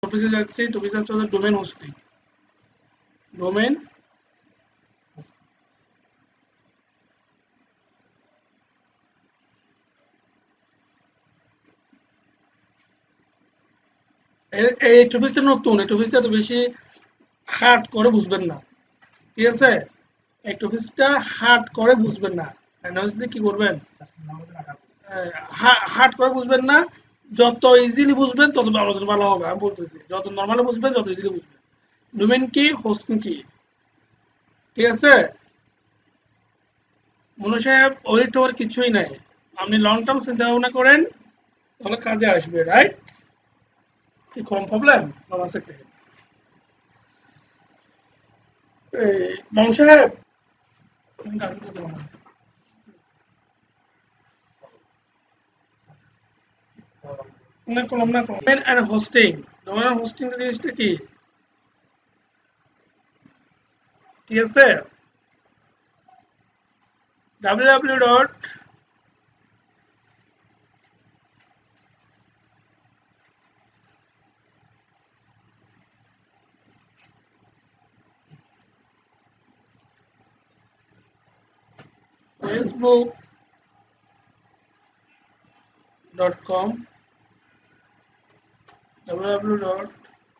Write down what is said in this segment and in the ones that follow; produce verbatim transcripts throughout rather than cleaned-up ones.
টপিকে যাচ্ছি। টপিক হচ্ছে ডোমেন হোস্টিং। ডোমেন এই টপিকটা নতুন, এই টপিকটা এত বেশি হার্ড করে বুঝবেন না, ঠিক আছে? এই টপিকটা হার্ড করে বুঝবেন না, কি করবেন, হার্ড করে বুঝবেন না, যত ইজিলি বুঝবেন তত ভালো হবে। আমি বলতেছি যত নর্মালি বুঝবেন যত ইজিলি বুঝবেন। ডোমেন কি, হোস্টিং কি, ঠিক আছে? মনে সাহেব ওরিট হওয়ার কিছুই নাই, আপনি লং টার্ম চিন্তা ভাবনা করেন তাহলে কাজে আসবে, রাইট? কি কম প্রবলেম আমার সাথে মন সাহেব না করলাম না করলাম domain and hosting. Domain and hosting জিনিসটা কি, ঠিক আছে? www dot Facebook dot com, www dot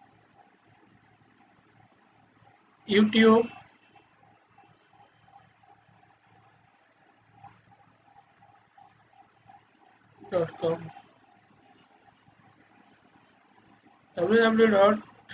YouTube dot com, www dot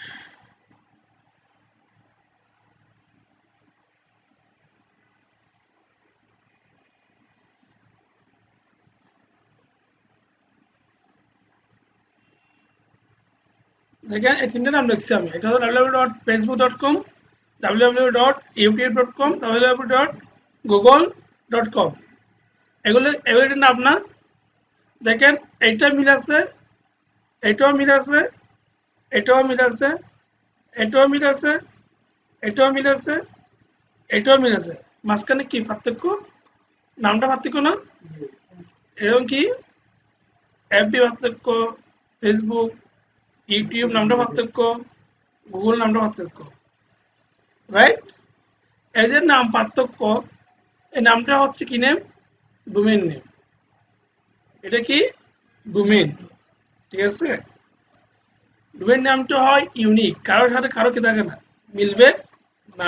দেখেন এই তিনটে নাম লিখছি আমি। এটা হলো www dot Facebook dot com, www dot YouTube dot com, www dot Google dot com. এগুলো এগুলোর নাম না। দেখেন এইটা মিল আছে, এটাও মিল আছে, এটাও মিল আছে, এটাও মিল আছে, এটাও মিল আছে, এটাও মিল আছে। মাঝখানে কি পার্থক্য? নামটা পার্থক্য না? এরকম কি এফবি পার্থক্য, ফেসবুক, ইউটিউব নামটা পার্থক্য, গুগল নামটা পার্থক্য, রাইট? এই যে নাম পার্থক্য, এই নামটা হচ্ছে কি নেম? Domain name. এটা কি? ডোমেন, ঠিক আছে? ডোমেন নামটা হয় ইউনিক, কারোর সাথে কারো কি থাকে না, মিলবে না।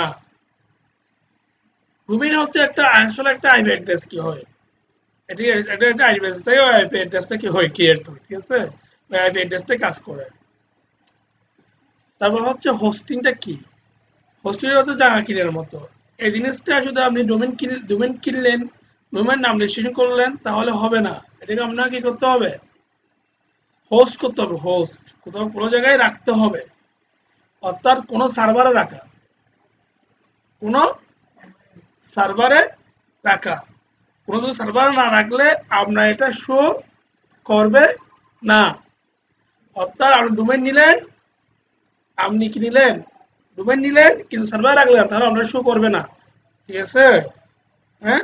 ডোমেন হচ্ছে একটা আসলে একটা আইপি অ্যাড্রেস কি হয়, এটা এটা একটা আইপি অ্যাড্রেস থেকে আইপি অ্যাড্রেসটা কি হয় ক্রিয়েট হয়, ঠিক আছে? আইপি অ্যাড্রেসটা কাজ করে। তারপর হচ্ছে হোস্টিংটা কি? হোস্টিং হচ্ছে জায়গা কিনার মতো। এই জিনিসটা শুধু আপনি ডোমেন কিন ডোমেন কিনলেন, ডোমেন নাম রেজিস্ট্রেশন করলেন তাহলে হবে না। এটাকে আপনাকে কি করতে হবে? হোস্ট করতে হবে। হোস্ট কোথাও কোনো জায়গায় রাখতে হবে, অর্থাৎ কোনো সার্ভারে রাখা, কোনো সার্ভারে রাখা। কোনো যদি সার্ভারে না রাখলে আপনার এটা শো করবে না। অর্থাৎ আপনি ডোমেন নিলেন, আপনি কি নিলেন? ডোমেন নিলেন কিন্তু সার্ভারে রাখলেন, তাহলে আপনার শো করবে না, ঠিক আছে? হ্যাঁ,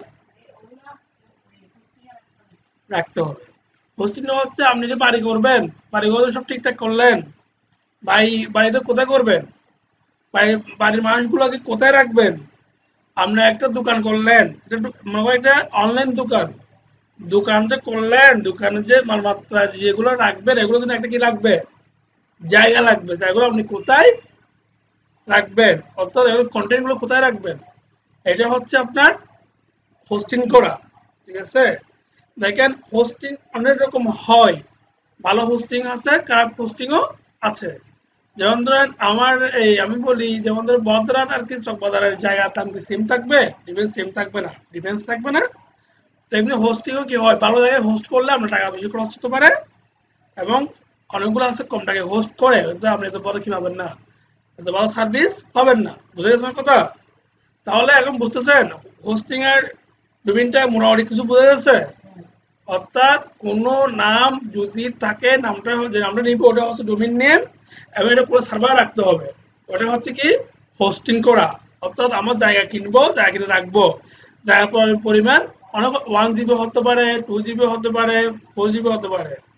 রাখতে হবে। হোস্টিং হচ্ছে আপনি যে বাড়ি করবেন, বাড়ি করে সব ঠিকঠাক করলেন, বাড়ি বাড়িতে কোথায় করবেন, বাড়ি বাড়ির মানুষগুলোকে কোথায় রাখবেন? আপনার একটা দোকান করলেন, এটা মনে করেন এটা অনলাইন দোকান, দোকান যে করলেন, দোকানে যে মালমাত্রা যেগুলো রাখবেন এগুলো কিন্তু একটা কি লাগবে? জায়গা লাগবে। জায়গাগুলো আপনি কোথায় রাখবেন, অর্থাৎ এগুলো কন্টেন্ট গুলো কোথায় রাখবেন, এটা হচ্ছে আপনার হোস্টিং করা, ঠিক আছে? দেখেন হোস্টিং অনেক রকম হয়, ভালো হোস্টিং আছে, খারাপ হোস্টিংও আছে। যেমন ধরেন আমার এই আমি বলি, যেমন ধরেন বদরাট আর কি চকবাজারের জায়গা দাম কি সেম থাকবে? ডিফেন্স সেম থাকবে না, ডিফেন্স থাকবে না। তো এমনি হোস্টিংও কি হয়, ভালো জায়গায় হোস্ট করলে আপনার টাকা বেশি খরচ হতে পারে, এবং অনেকগুলো আছে কম টাকায় হোস্ট করে কিন্তু আপনি এত বড় কি পাবেন না, এত ভালো সার্ভিস পাবেন না। বুঝে গেছেন আমার কথা? তাহলে এখন বুঝতেছেন হোস্টিং এর ডোমেইনটা মোটামুটি কিছু বোঝা যাচ্ছে। অর্থাৎ কোনো নাম যদি থাকে, নামটা যে নামটা নিবে ওটা হচ্ছে ডোমেইন নেম, এবং এটা পুরো সার্ভার রাখতে হবে। ওটা হচ্ছে কি হোস্টিং করা, অর্থাৎ আমার জায়গা কিনবো, জায়গা কিনে রাখবো। জায়গা পরিমাণ অনেক ওয়ান জিবি হতে পারে, টু জিবি হতে পারে, ফোর জিবি হতে পারে,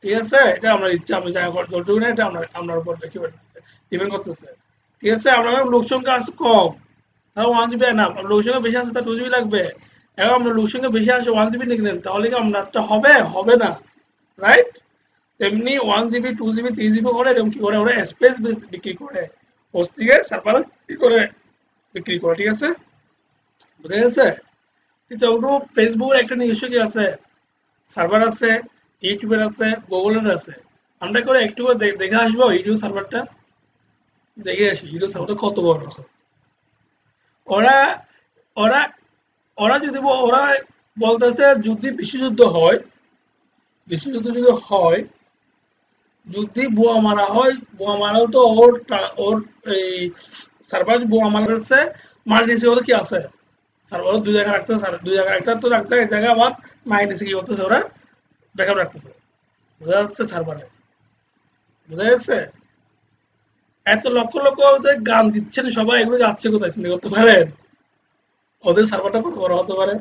ঠিক আছে, এটা আমরা ইচ্ছা আমরা যা যতটুকু না এটা আমরা আপনার উপর ডিপেন্ড করতেছে। ঠিক আছে, আপনার লোক সংখ্যা আছে কম, তাহলে ওয়ান জিবি না, লোক সংখ্যা বেশি আছে তার টু জিবি লাগবে। এখন আমরা লোক সংখ্যা বেশি আসে ওয়ান জিবি লিখলেন, তাহলে কি আপনারটা হবে হবে না, রাইট? তেমনি one GB two GB three GB করে এরকম কি করে ওরা স্পেস বিক্রি করে, হোস্টিং এর সার্ভার কি করে বিক্রি করে। ঠিক আছে, বুঝা গেছে? কিন্তু ওটু ফেসবুকের একটা নিজস্ব কি আছে, সার্ভার আছে, ইউটিউবের আছে, গুগলের আছে। আমরা করে একটু করে দে- দেখে আসবো ইউটিউব সার্ভারটা, দেখে আসি ইউটিউব সার্ভারটা কত বড়। ওরা ওরা ওরা যদি ব- ওরা বলতেছে যদি বিশ্বযুদ্ধ হয়, বিশ্বযুদ্ধ যদি হয়, যদি বোমা মারা হয়, বোমা মারাও তো ওর টা- ওর এই সার্ভার বোমা মারা হচ্ছে, মাল্টিসি হলে কি আছে, সার্ভার দুই জায়গায় রাখতেছে, স্যার দুই জায়গায় একটা তো রাখছে, এক জায়গায় আবার মাল্টিসি কি করতেছে ওরা ব্যাকআপ রাখতেছে। বোঝা যাচ্ছে সার্ভারে, বোঝা যাচ্ছে? এত লক্ষ লক্ষ ওদের গান দিচ্ছেন সবাই, এগুলো যাচ্ছে কোথায় চিন্তা করতে পারেন? ওদের সার্ভারটা কত বড় হতে পারে?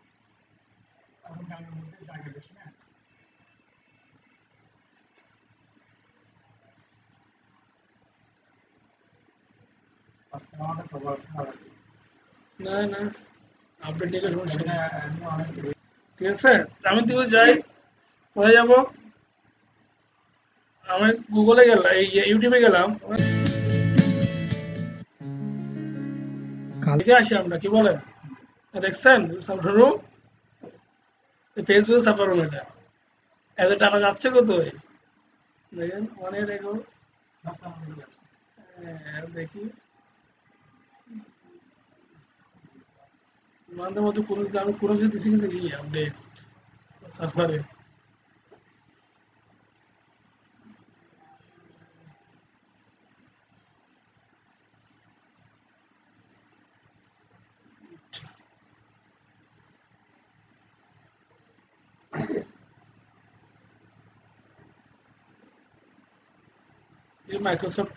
না না, আপডেট নিলে সমস্যা নেই। ঠিক আছে, আমি তুই যাই, কোথায় যাবো? আমি গুগলে গেলাম, এই যে ইউটিউবে গেলাম, দেখে আসি আমরা, কি বলেন? দেখছেন server room, Facebook server room, এটা এত টাকা যাচ্ছে কোথায় দেখেন, অনেক রেখো। দেখি মাঝে মধ্যে কোনো আমি কোনো কিছু দিচ্ছি কিন্তু কি আপডেট সার্ভারে। এই মাইক্রোসফট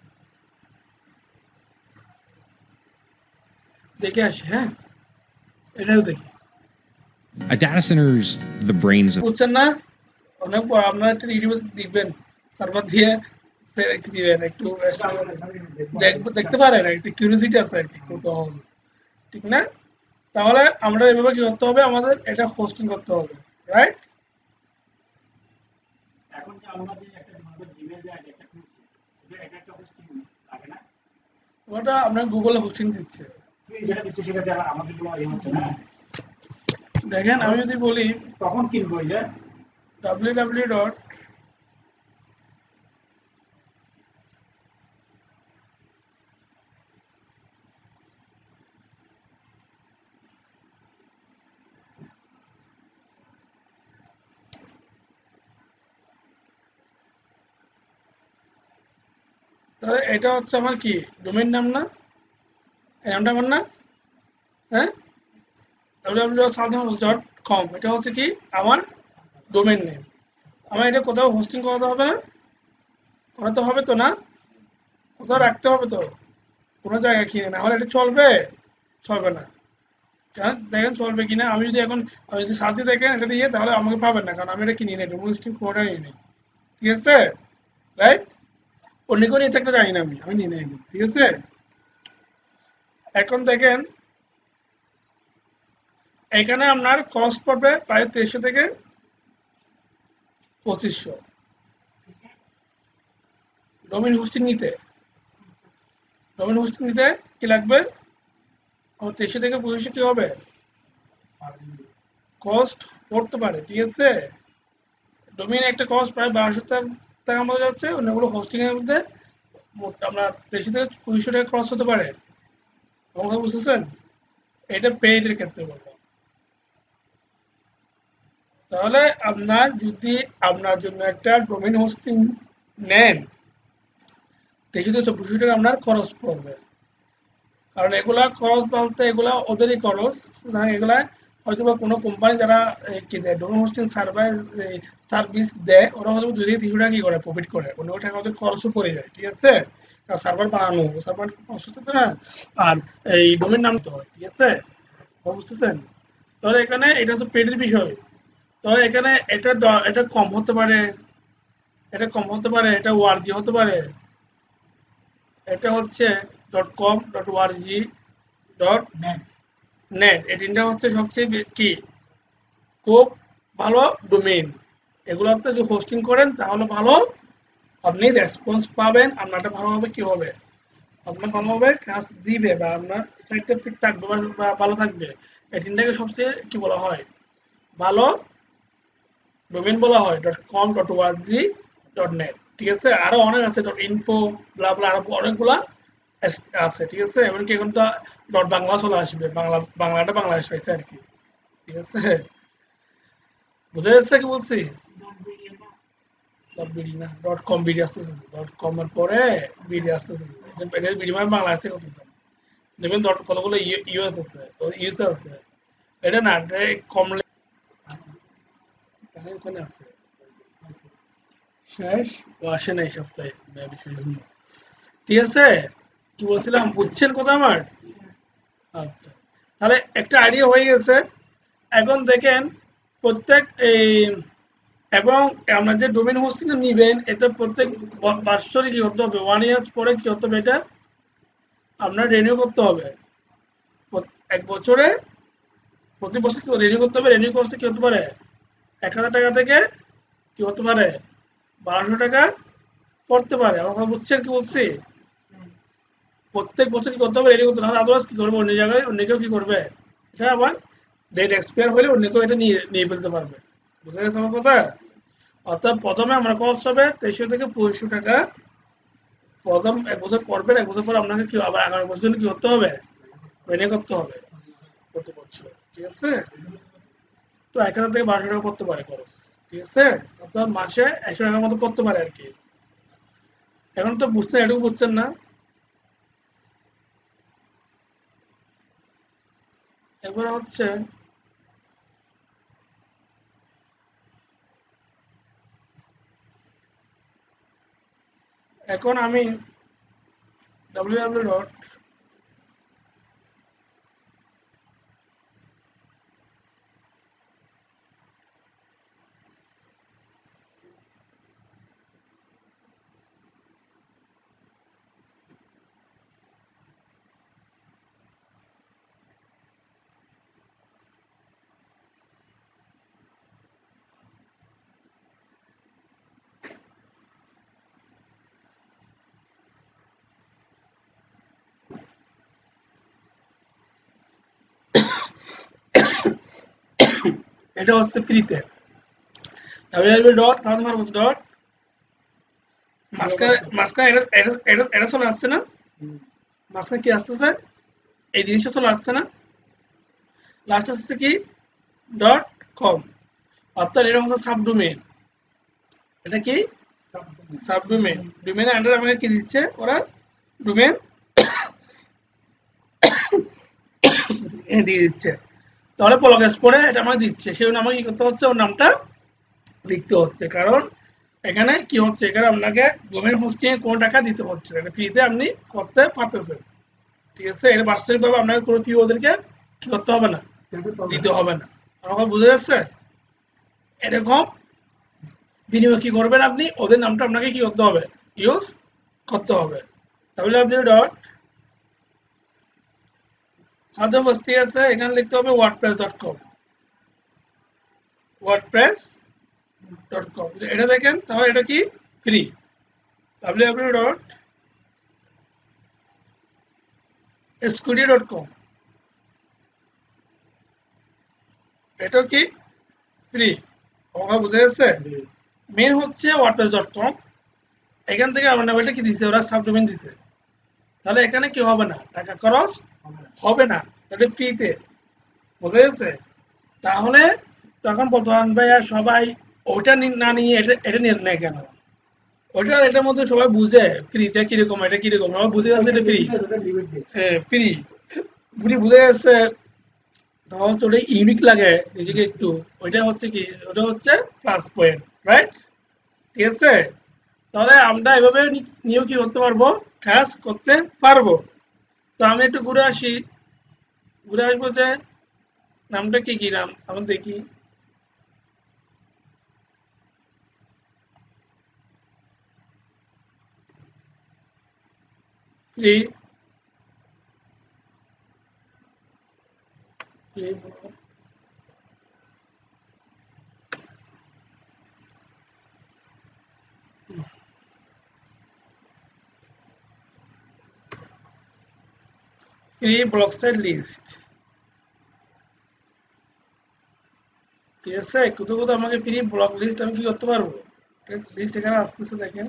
দেখে আসি, হ্যাঁ এটাও দেখি। A data center is the brains of. বুঝছেন না, অনেক বড়, আপনারা একটা ইউটিউবে দেখবেন, সার্ভার দিয়ে সে- কি দিবেন একটু দেখবো, দেখতে পারেন, একটু কিউরিওসিটি আছে আর কি, কৌতূহল, ঠিক না? তাহলে আমরা এভাবে কি করতে হবে, আমাদের এটা হোস্টিং করতে হবে, রাইট? ওটা আপনার গুগলে হোস্টিং দিচ্ছে। দেখেন আমি যদি বলি তখন কিনবো এটা ডাব্লিউ ডাব্লিউ ডট তাহলে এটা হচ্ছে আমার কি ডোমেইন নাম না, এই নামটা আমার না, হ্যাঁ, W W dot south dot com, এটা হচ্ছে কি আমার ডোমেইন নেম। আমার এটা কোথাও হোস্টিং করাতে হবে না, করাতে হবে তো না, কোথাও রাখতে হবে তো, কোনো জায়গায় কিনে, না হলে এটা চলবে, চলবে না। কেন দেখেন চলবে কিনা, আমি যদি এখন আমি যদি সার্চে দেখেন এটা দিয়ে, তাহলে আমাকে পাবেন না, কারণ আমি এটা কিনি নাই, ডোমেইন হোস্টিং কোনোটা নিই নাই। ঠিক আছে, রাইট? অন্য কোনো নিয়ে থাকলে জানি না, আমি আমি নিয়ে নেই, ঠিক আছে। এখন দেখেন এখানে আপনার কস্ট পড়বে প্রায় তেইশশো থেকে পঁচিশশো ডোমেইন হোস্টিং নিতে। ডোমেইন হোস্টিং নিতে কি লাগবে, আমার তেইশশো থেকে পঁচিশশো কি হবে কস্ট পড়তে পারে, ঠিক আছে। ডোমেইন একটা কস্ট প্রায় বারোশো টাকা মতো যাচ্ছে, অন্যগুলো হোস্টিং এর মধ্যে মোট আপনার তেইশশো থেকে পঁচিশশো টাকা খরচ হতে পারে। আমার কথা বুঝতেছেন? এটা পেইড এর ক্ষেত্রে বলবো। তাহলে আপনার যদি আপনার জন্য একটা ডোমেইন হোস্টিং নেন, তেইশশো থেকে চব্বিশশো টাকা আপনার খরচ পড়বে, কারণ এগুলা খরচ বলতে এগুলা ওদেরই খরচ, সুতরাং এগুলা হয়তো বা কোনো কোম্পানি যারা এই কি দেয় ডোমেইন হোস্টিং সার্ভিস সার্ভিস দেয়, ওরা হয়তো দুই থেকে তিনশো টাকা কি করে প্রফিট করে, অন্য টাকা ওদের খরচও পড়ে যায়, ঠিক আছে। সার্ভার বানানো, সার্ভার অসুস্থ না, আর এই ডোমেইন নাম তো হয়, ঠিক আছে, বুঝতেছেন? তাহলে এখানে এটা তো পেডের বিষয়, তো এখানে এটা ড- এটা কম হতে পারে, এটা কম হতে পারে, এটা ওআরজি হতে পারে, এটা হচ্ছে dot com dot ORG dot net. এই তিনটা হচ্ছে সবচেয়ে বে- কি খুব ভালো ডোমেইন। এগুলোতে যদি হোস্টিং করেন তাহলে ভালো আপনি রেসপন্স পাবেন, আপনারটা ভালোভাবে কি হবে, আপনার ভালোভাবে কাজ দিবে বা আপনার সাইটটা ঠিক থাকবে বা বা ভালো থাকবে। এই তিনটাকে সবচেয়ে কি বলা হয় ভালো ডোমেইন বলা হয়, dot com dot ORG dot net. ঠিক আছে, আরো অনেক আছে, ডট ইনফো ব্লা ব্লা, আরো অনেকগুলা এস- আছে। ঠিক আছে, এমনকি এখন তো ডট বাংলা চলে আসবে, বাংলা বাংলাটা বাংলাদেশ পাইছে আর কি। ঠিক আছে, বুঝা যাচ্ছে কি বলছি? ডট বিডি না, ডট কম বিডি আসতেছে, ডট কম এর পরে বিডি আসতেছে। এটা এটা বিডি মানে বাংলাদেশ থেকে করতেছে। দেখবেন ডট কতগুলো ইউএস আছে, ইউএস আছে। এটা না, এটা কম ওখানে আছে, শেষ ও আসে না এই সপ্তাহে। ঠিক আছে, কি বলছিলাম বুঝছেন কথা আমার? আচ্ছা, তাহলে একটা আইডিয়া হয়ে গেছে। এখন দেখেন প্রত্যেক এই এবং আমরা যে ডোমেইন হোস্টিং নিবেন এটা প্রত্যেক ব- বাৎসরিক কি হতে হবে, ওয়ান ইয়ার্স পরে কি হতে হবে, এটা আপনার রিনিউ করতে হবে। প্রত- এক বছরে প্রতি বছর কি রিনিউ করতে হবে। রিনিউ কস্টে কি হতে পারে এক হাজার টাকা থেকে কি হতে পারে বারোশো টাকা পড়তে পারে। আমার কথা বুঝছেন কি বলছি? প্রত্যেক বছর কি করতে হবে রিনিউ করতে হবে, আদারওয়াইজ কি করবে অন্য জায়গায় অন্য কেউ কি করবে, এটা আবার ডেট এক্সপায়ার হলে অন্য কেউ এটা নিয়ে নিয়ে ফেলতে পারবে। বুঝা গেছে আমার কথা? অর্থাৎ প্রথমে আমার কস্ট হবে তেইশশো থেকে পঁচিশশো টাকা। প্রথম এক বছর পড়বেন, এক বছর পর আপনাকে কি আবার আগামী বছর কি করতে হবে, রিনিউ করতে হবে প্রতি বছর। ঠিক আছে, তো এক হাজার থেকে বারোশো টাকা পড়তে পারে খরচ। ঠিক আছে, অর্থাৎ মাসে একশো টাকার মতো পড়তে পারে আর কি। এখন তো বুঝছেন, এটুকু বুঝছেন না? এবারে হচ্ছে এখন আমি ডাব্লিউ ডাব্লিউ ডট এটা হচ্ছে ফ্রিতে, ডাব্লিউ ডাব্লিউ ডট সাউথ ফার্মাস ডট মাঝখানে মাঝখানে এটা এটা এটা এটা চলে আসছে না, মাঝখানে কি আসতেছে এই জিনিসটা চলে আসছে না, লাস্ট আসছে কি ডট কম। অর্থাৎ এটা হচ্ছে সাবডোমেইন। এটা কি সাবডোমেইন, ডোমেইনের আন্ডারে আমাকে কি দিচ্ছে ওরা, ডোমেইন দিয়ে দিচ্ছে। তাহলে পলকেস পরে এটা আমাকে দিচ্ছে, সেই জন্য আমাকে কি করতে হচ্ছে, ওর নামটা লিখতে হচ্ছে। কারণ এখানে কি হচ্ছে, এখানে আপনাকে ডোমেইন হোস্টিং এ কোনো টাকা দিতে হচ্ছে না, এটা ফ্রিতে আপনি করতে পারতেছেন। ঠিক আছে, এর বাস্তবিকভাবে আপনাকে কোনো ফি ওদেরকে কি করতে হবে না, দিতে হবে না। আমার বুঝে যাচ্ছে? এরকম বিনিময়ে কি করবেন আপনি, ওদের নামটা আপনাকে কি করতে হবে, ইউজ করতে হবে। ডাব্লিউ ডাব্লিউ ডট সাধ্যম বস্তি আছে, এখানে লিখতে হবে WordPress dot com, WordPress dot com. এটা দেখেন তাহলে এটা কি ফ্রি। ডাব্লিউ ডাব্লিউ ডট স্কুডি ডট কম, এটাও কি ফ্রি। ওরা বুঝে গেছে? মেন হচ্ছে ওয়ার্ডপ্রেস ডট কম, এখান থেকে আমার নাম এটা কি দিছে, ওরা সাবডোমেইন দিছে। তাহলে এখানে কি হবে না, টাকা খরচ হবে না, এটা ফ্রিতে। বুঝে গেছে? তাহলে তখন বর্তমান ভাইয়া সবাই ওইটা নি- না নিয়ে এটা এটা নিয়ে নেয় কেন? ওইটা এটার মধ্যে সবাই বুঝে ফ্রিতে কিরকম, এটা কিরকম সবাই বুঝে যাচ্ছে এটা ফ্রি, ফ্রি বুঝি বুঝে যাচ্ছে। তখন হচ্ছে ওটা ইউনিক লাগে নিজেকে একটু, ওইটা হচ্ছে কি, ওটা হচ্ছে প্লাস পয়েন্ট, রাইট? ঠিক আছে, তাহলে আমরা এভাবে নি- নিয়েও কি করতে পারবো, কাজ করতে পারবো। তো আমি একটু ঘুরে আসি, ঘুরে আসবো যে নামটা কি কি নাম আমি দেখি। Free free free blog site list, ঠিক আছে। কোথাও কোথাও আমাকে ফ্রি ব্লক লিস্ট আমি কি করতে পারবো, লিস্ট এখানে আসতেছে দেখেন,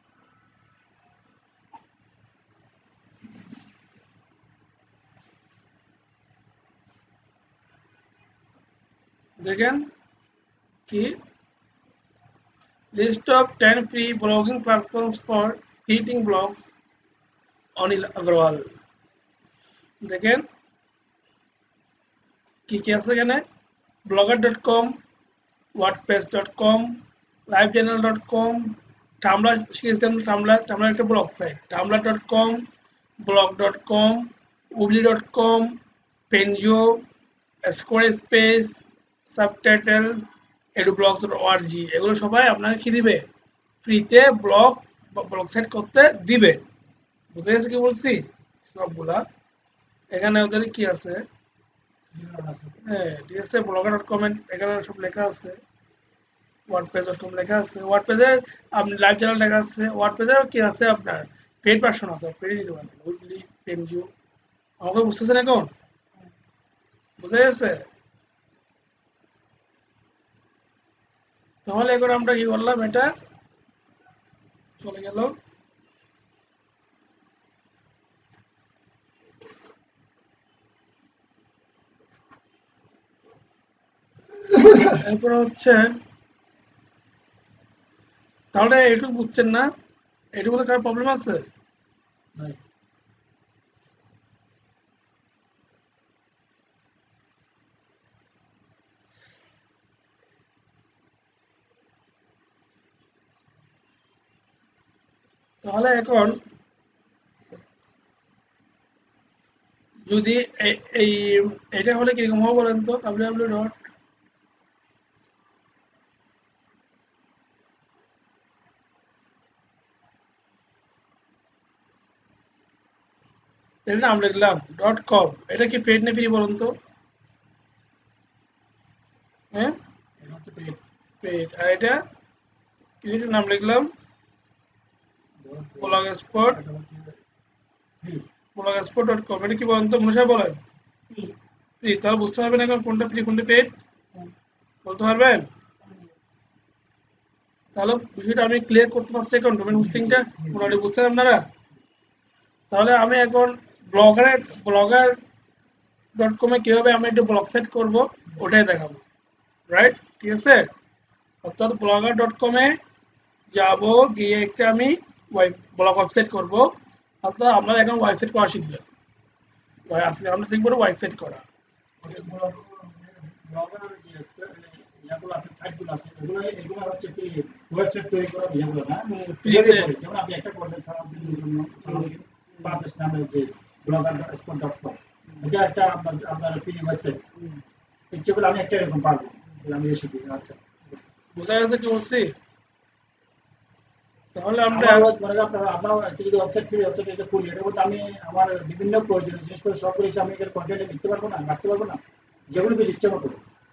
দেখেন কি list of ten free blogging platforms for hitting blogs Anil Agarwal. দেখেন কি কি আছে এখানে, Blogger dot com, WordPress dot com, live channel dot com, Tumblr শিখেছিলাম, টামলার টামলার একটা blog site, Tumblr dot com, blog dot com, Weebly dot com, Penzu, Squarespace, subtitle, Edublogs dot ORG, এগুলো সবাই আপনাকে কি দিবে, ফ্রিতে blog বা blog site করতে দিবে। বুঝতে গেছে কি বলছি সবগুলা। এখানে ওদের কি আছে, হ্যাঁ ঠিক আছে, ব্লগার ডট কম এখানে সব লেখা আছে, ওয়ার্ডপ্রেস ডট কম লেখা আছে, ওয়ার্ডপ্রেসের আপনি লাইভ চ্যানেল লেখা আছে, ওয়ার্ডপ্রেসের কি আছে আপনার পেড ভার্সন আছে, পেড নিতে পারবেন, উইকলি, পেনজু। আমাকে বুঝতেছেন এখন, বুঝে গেছে? তাহলে এখন আমরা কি করলাম, এটা চলে গেল। এরপর হচ্ছে, তাহলে এটুকু বুঝছেন না, এটুকু কার প্রবলেম আছে? তাহলে এখন যদি এই এটা হলে কিরকম হবে বলেন তো, ডাব্লিউ ডাব্লিউ ডট এর নাম লিখলাম ডট কম, এটা কি পেড না ফ্রি বলুন তো? হ্যাঁ পেড। আর এটা এটার নাম লিখলাম ব্লগস্পট, ব্লগস্পট ডট কম, এটা কি বলেন তো মনুষা বলেন? ফ্রি। তাহলে বুঝতে পারবেন এখন কোনটা ফ্রি কোনটা পেড, বলতে পারবেন? তাহলে বিষয়টা আমি ক্লিয়ার করতে পারছি এখন, ডোমেন হোস্টিংটা মোটামুটি বুঝছেন আপনারা? তাহলে আমি এখন ব্লগারের ব্লগার ডট কমে কিভাবে আমি একটা ব্লগ সেট করবো ওটাই দেখাবো, রাইট? ঠিক আছে, অর্থাৎ ব্লগার ডট কমে যাবো, গিয়ে একটা আমি ব্লগ ওয়েবসাইট করবো, অর্থাৎ আপনারা এখন ওয়েবসাইট করা শিখবেন, আসলে আমরা শিখবো ওয়েবসাইট করা। বোঝা গেছে কি বলছি? তাহলে আমরা আমি আমার বিভিন্ন প্রয়োজনীয় জিনিসগুলো সব কিছু আমি এর কন্টেন্টে লিখতে পারবো না, রাখতে পারবো না, যেগুলো কিছু ইচ্ছা মতো।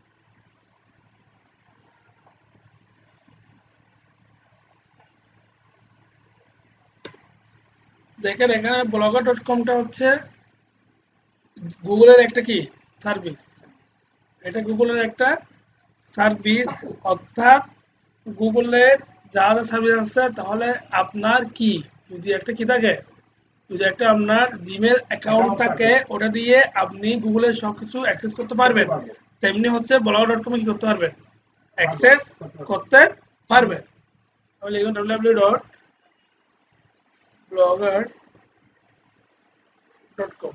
দেখেন এখানে ব্লগার ডট কমটা হচ্ছে গুগলের একটা কি সার্ভিস, এটা গুগলের একটা সার্ভিস, অর্থাৎ গুগলের যা যা সার্ভিস আছে, তাহলে আপনার কি যদি একটা কি থাকে, যদি একটা আপনার জিমেল অ্যাকাউন্ট থাকে, ওটা দিয়ে আপনি গুগলের সবকিছু অ্যাক্সেস করতে পারবেন, তেমনি হচ্ছে ব্লগার ডট কমে কি করতে পারবেন, অ্যাক্সেস করতে পারবেন। তাহলে এখন W W W dot Blogger dot com,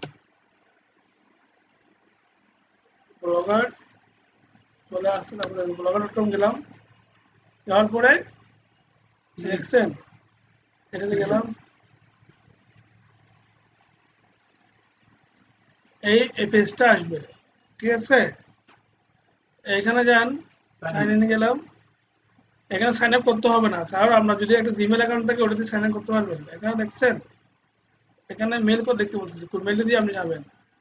Blogger চলে আসছে, তারপরে ব্লগার ডট কম গেলাম, যাওয়ার পরে দেখছেন এটাতে গেলাম, এই এই পেজটা আসবে, ঠিক আছে। এখানে যান, সাইন ইন গেলাম, এখানে সাইন আপ করতে হবে না, কারণ আপনার যদি একটা জিমেল অ্যাকাউন্ট থাকে ওটাতে সাইন আপ করতে পারবেন। এখানে দেখছেন এখানে মেল কোড দেখতে বলতেছে, কোন মেলটা দিয়ে আপনি যাবেন।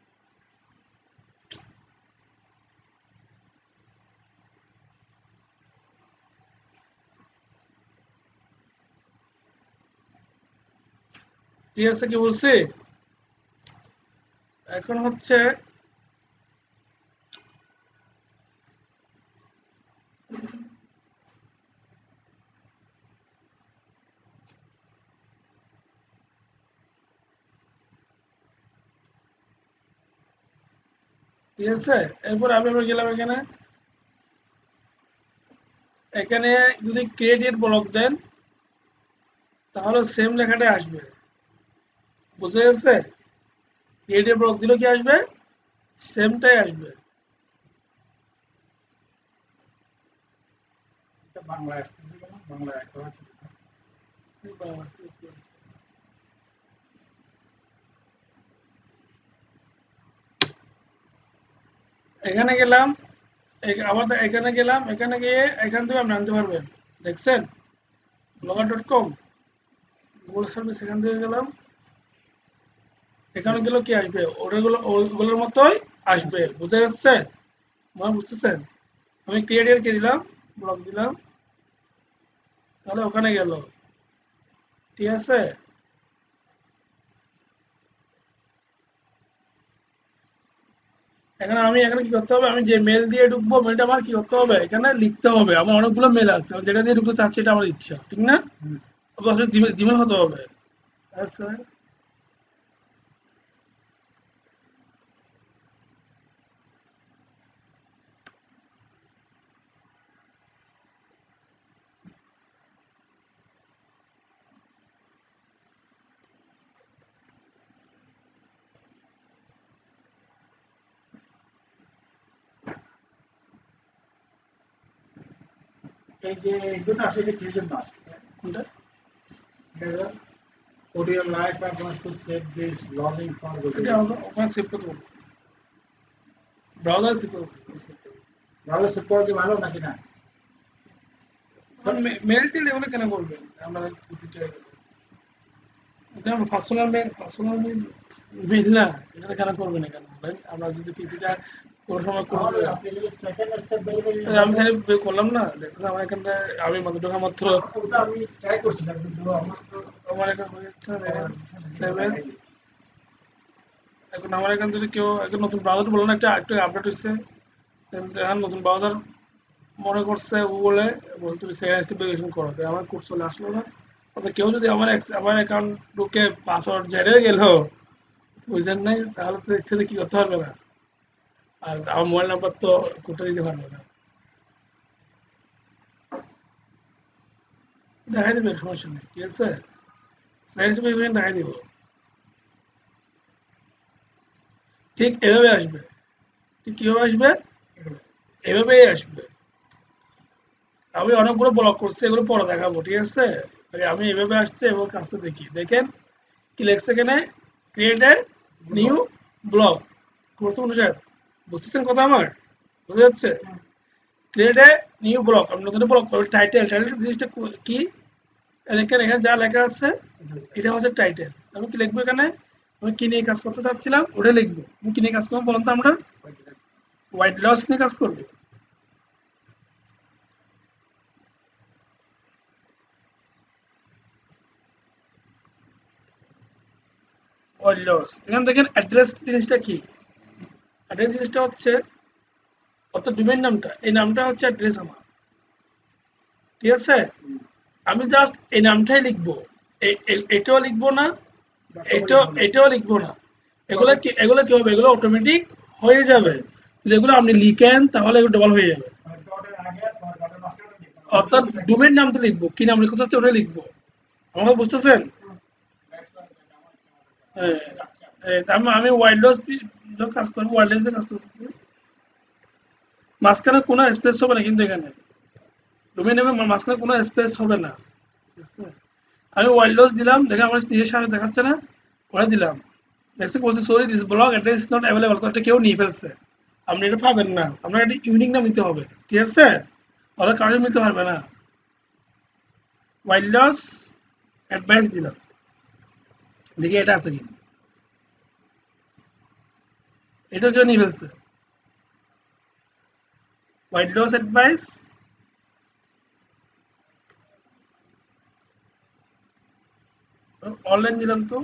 ঠিক আছে কি বলছি? এখন হচ্ছে ঠিক আছে, এরপর আমি আবার গেলাম এখানে, এখানে যদি ক্রিয়েট ব্লক দেন তাহলে সেম লেখাটাই আসবে, বুঝে গেছে? ক্রিয়েট ব্লক দিলে কি আসবে? সেমটাই আসবে। এটা বাংলা আসতেছে কেন? বাংলা একটা আছে। এখানে গেলাম, এ- আবার এখানে গেলাম, এখানে গিয়ে এখান থেকে আপনি আনতে পারবেন, দেখছেন? Blogger dot com Google service, এখান থেকে গেলাম, এখানে গেলেও কি আসবে? ওগুলো ওগুলোর মতোই আসবে, বুঝে যাচ্ছে? মনে বুঝতেছেন? আমি ক্রিয়েটের কে দিলাম, ব্লক দিলাম, তাহলে ওখানে গেল, ঠিক আছে? এখানে আমি এখানে কি করতে হবে? আমি যে মেল দিয়ে ঢুকবো, মেলটা আমার কি করতে হবে? এখানে লিখতে হবে। আমার অনেকগুলো মেল আছে, যেটা দিয়ে ঢুকতে চাচ্ছি এটা আমার ইচ্ছা, ঠিক না? হুম। অবশ্যই জিমেল জিমেল হতে হবে। আচ্ছা, এই যে এগুলো আসলে এটা কি জন্য আসে? কোনটা? এটা audio live I want to save this logging for এটা Google. আমরা ওখানে সেভ করতে বলতেছি, ব্রাউজার সেভ করতে বলতেছি। browser support কি ভালো নাকি না? মেল টেল এগুলো কেন করবেন? আমরা পিসিটা এটা আমরা পার্সোনাল মেল, পার্সোনাল মেল না, এটা কেন করবেন না কেন ভাই? আমরা যদি পিসিটা কোনো সময় কোনো তাহলে আপনি যদি সেকেন্ড স্টেপ বের করে এই আমি তাহলে বের করলাম না, দেখতেছি আমার এখানটা আমি মাত্র মাত্র ওটা আমি ট্রাই করছিলাম কিন্তু আমার তো আমার এখানে হয়ে যাচ্ছে সেভেন। এখন আমার এখান থেকে কেউ এখন নতুন ব্রাউজার বললো না, একটা একটু আপডেট হচ্ছে, এখন নতুন ব্রাউজার মনে করছে গুগলে, বলছে তুমি সেকেন্ড স্টেপ ভেরিফিকেশন করো, তাই আমার কোড চলে আসলো না। অর্থাৎ কেউ যদি আমার ex- আমার অ্যাকাউন্ট ঢুকে পাসওয়ার্ড জেনে গেল, বুঝলেন নাই, তাহলে তো ইচ্ছে কি করতে পারবে না, আর আমার মোবাইল নাম্বার তো কোডটা দিতে পারবে না। দেখাই দেবে, সমস্যা নেই, ঠিক আছে? সেকেন্ড স্টেপ ভেরিফিকেশন দেখাই দিব, ঠিক এভাবে আসবে। ঠিক কিভাবে আসবে? এভাবেই আসবে। আমি অনেকগুলো ব্লক করছি, এগুলো পরে দেখাবো, ঠিক আছে? আগে আমি এভাবে আসছে এবং কাজটা দেখি, দেখেন কি লেখছে এখানে, ক্রিয়েট এ নিউ ব্লক করছে অনুসার, বুঝতেছেন কথা আমার? বুঝা যাচ্ছে? ক্রিয়েট এ নিউ ব্লক, আমি নতুন ব্লক করবো, টাইটেল, টাইটেল জিনিসটা কো- কি? এই দেখেন এখানে যা লেখা আছে এটা হচ্ছে টাইটেল। আমি কি লিখবো এখানে? আমি কি নিয়ে কাজ করতে চাচ্ছিলাম ওটা লিখবো। আমি কি নিয়ে কাজ করবো বলুন তো? আমরা হোয়াইট লস নিয়ে কাজ করবো। হোয়াইট লস, এখানে দেখেন অ্যাড্রেস জিনিসটা কি? অ্যাড্রেস জিনিসটা হচ্ছে, অর্থাৎ ডোমেইন নামটা, এই নামটা হচ্ছে অ্যাড্রেস আমার, ঠিক আছে? আমি জাস্ট এই নামটাই লিখবো, এ- এ- এটাও লিখবো না, এটাও এটাও লিখবো না। এগুলো কি, এগুলো কি হবে? এগুলো অটোমেটিক হয়ে যাবে। যেগুলো আপনি লিখেন তাহলে এগুলো ডবল হয়ে যাবে। মানে ডটের আগে আর ডটের মাঝখানে লিখতে হবে। অর্থাৎ ডোমেইন নামটা লিখবো, কি নাম লিখতে চাচ্ছে ওটা লিখবো। আমাকে বুঝতেছেন? হ্যাঁ, হ্যাঁ, আমি আমি ওয়াইল্ডস কাজ করবো, ওয়াইল্ডস কাজ করছি, মাঝখানে কোনো স্পেস হবে না কিন্তু এখানে ডোমেইন নেমে মাঝখানে কোনো স্পেস হবে না, ঠিক আছে? আমি ওয়াইল্ডস দিলাম, দেখে আমার নিজের সাথে দেখাচ্ছে না, ওরা দিলাম, দেখছি বলছে sorry this block address is not available, তো এটা কেউ নিয়ে ফেলছে, আপনি এটা পাবেন না, আপনার একটা ইউনিক নাম নিতে হবে, ঠিক আছে? ওরা কারো নিতে পারবে না। ওয়াইল্ডস অ্যাডভাইস দিলাম, দেখি এটা আছে কি। এটা কেউ নিয়ে ফেলছে হোয়াইট লস অ্যাডভাইস অনলাইন দিলাম তো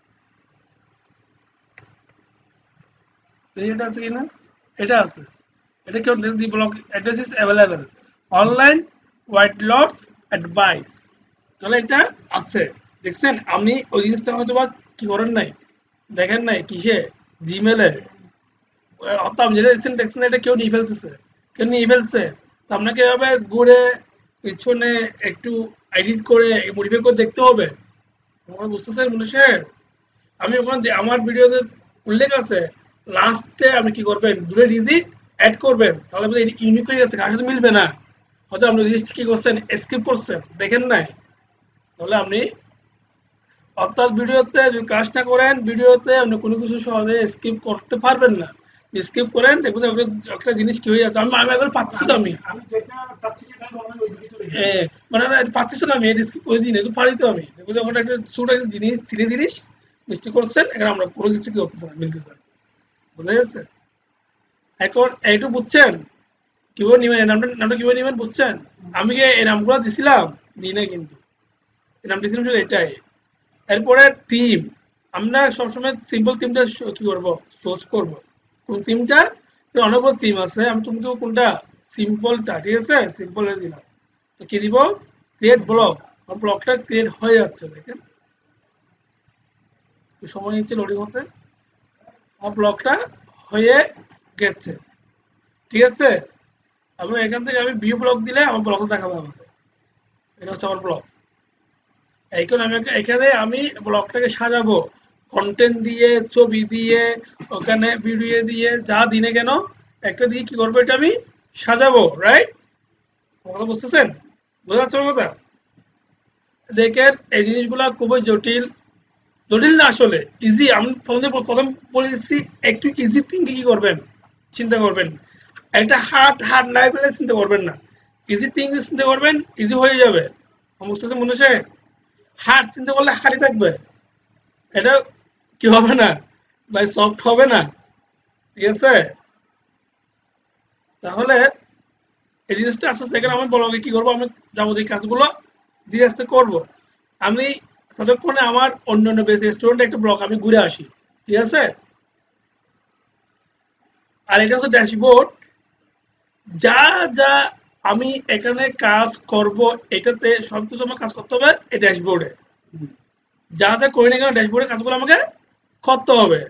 এটা আছে কিনা এটা আছে এটা কেউ the block address is available online white loss advice তাহলে এটা আছে দেখছেন আপনি ওই জিনিসটা হয়তো বা কি করেন নাই দেখেন নাই কিসে জিমেলে অর্থাৎ আপনি যেটা দেখছেন দেখছেন এটা কেউ নিয়ে ফেলতেছে কেউ নিয়ে ফেলছে তো আপনাকে এভাবে ঘুরে পিছনে একটু এডিট করে মডিফাই করে দেখতে হবে তোমরা বুঝতেছেন মনুষ্যের আমি ওখানে আমার ভিডিওতে উল্লেখ আছে লাস্টে আপনি কি করবেন দুটো ডিজিট অ্যাড করবেন তাহলে আপনাদের এটি ইউনিক হয়ে গেছে কার সাথে মিলবে না হয়তো আপনি লিস্ট কি করছেন স্কিপ করছেন দেখেন নাই তাহলে আপনি অর্থাৎ ভিডিওতে যদি কাজটা করেন ভিডিওতে আপনি কোনো কিছু সহজে স্কিপ করতে পারবেন না স্কিপ করেন দেখবেন একটা একটা জিনিস কি হয়ে যাচ্ছে আমি আমি এখন পাচ্ছি তো আমি আমি যেটা চাচ্ছি সেটা নরমাল ওই দিকে চলে এ, মানে না পাচ্ছিস না আমি এটা স্কিপ করে দিই না তো পারি তো আমি দেখবো যখন একটা ছোট একটা জিনিস ছিঁড়ে জিনিস মিষ্টি করছেন এখন আমরা কোনো কিছু কি করতেছে না মিলতেছে না। বুঝা গেছে এখন এইটু বুঝছেন কিভাবে নিবেন এই নামটা নামটা কিভাবে নিবেন বুঝছেন আমি কি এই নামগুলো দিছিলাম দিই না কিন্তু এই নাম দিছিলাম শুধু এটাই এরপরে থিম আমরা সবসময় সিম্পল থিমটা কি করব সোর্স করব কোন থিমটা অনেকগুলো থিম আছে আমি তোমাকে কোনটা সিম্পলটা ঠিক আছে সিম্পল দিলাম তো কি দিব ক্রিয়েট ব্লক আর ব্লকটা ক্রিয়েট হয়ে যাচ্ছে দেখেন একটু সময় নিচ্ছে লোডিং হতে আর ব্লকটা হয়ে গেছে ঠিক আছে এবং এখান থেকে আমি ভিউ ব্লক দিলে আমার ব্লক দেখাবে আমাকে এটা হচ্ছে আমার ব্লক এখন আমি এখানে আমি ব্লগটাকে সাজাবো কন্টেন্ট দিয়ে ছবি দিয়ে ওখানে ভিডিও দিয়ে যা দিনে কেন একটা দিয়ে কি করবো এটা আমি সাজাবো রাইট কথা বুঝতেছেন বোঝা যাচ্ছে আমার কথা দেখেন এই জিনিসগুলা খুবই জটিল জটিল না আসলে ইজি আমি প্রথমে প্রথম বলেছি একটু ইজি থিঙ্কিং কি করবেন চিন্তা করবেন একটা হার্ড হার্ড লেভেলে চিন্তা করবেন না ইজি থিঙ্কিং চিন্তা করবেন ইজি হয়ে যাবে বুঝতেছেন মনে হচ্ছে হার্ড চিন্তা করলে হার্ডই থাকবে এটা কি হবে না ভাই সফট হবে না ঠিক আছে তাহলে এই জিনিসটা আস্তে আস্তে এখানে আমি ব্লগে কি করবো আমি যাবতীয় কাজগুলো দিয়ে আসতে করবো আমি ততক্ষণে আমার অন্য অন্য বেস স্টুডেন্ট একটা ব্লগ আমি ঘুরে আসি ঠিক আছে আর এটা হচ্ছে ড্যাশবোর্ড যা যা আমি এখানে কাজ করব এটাতে সবকিছু আমার কাজ করতে হবে এই ড্যাশবোর্ডে যা যা করি না কেন ড্যাশবোর্ডের কাজগুলো আমাকে করতে হবে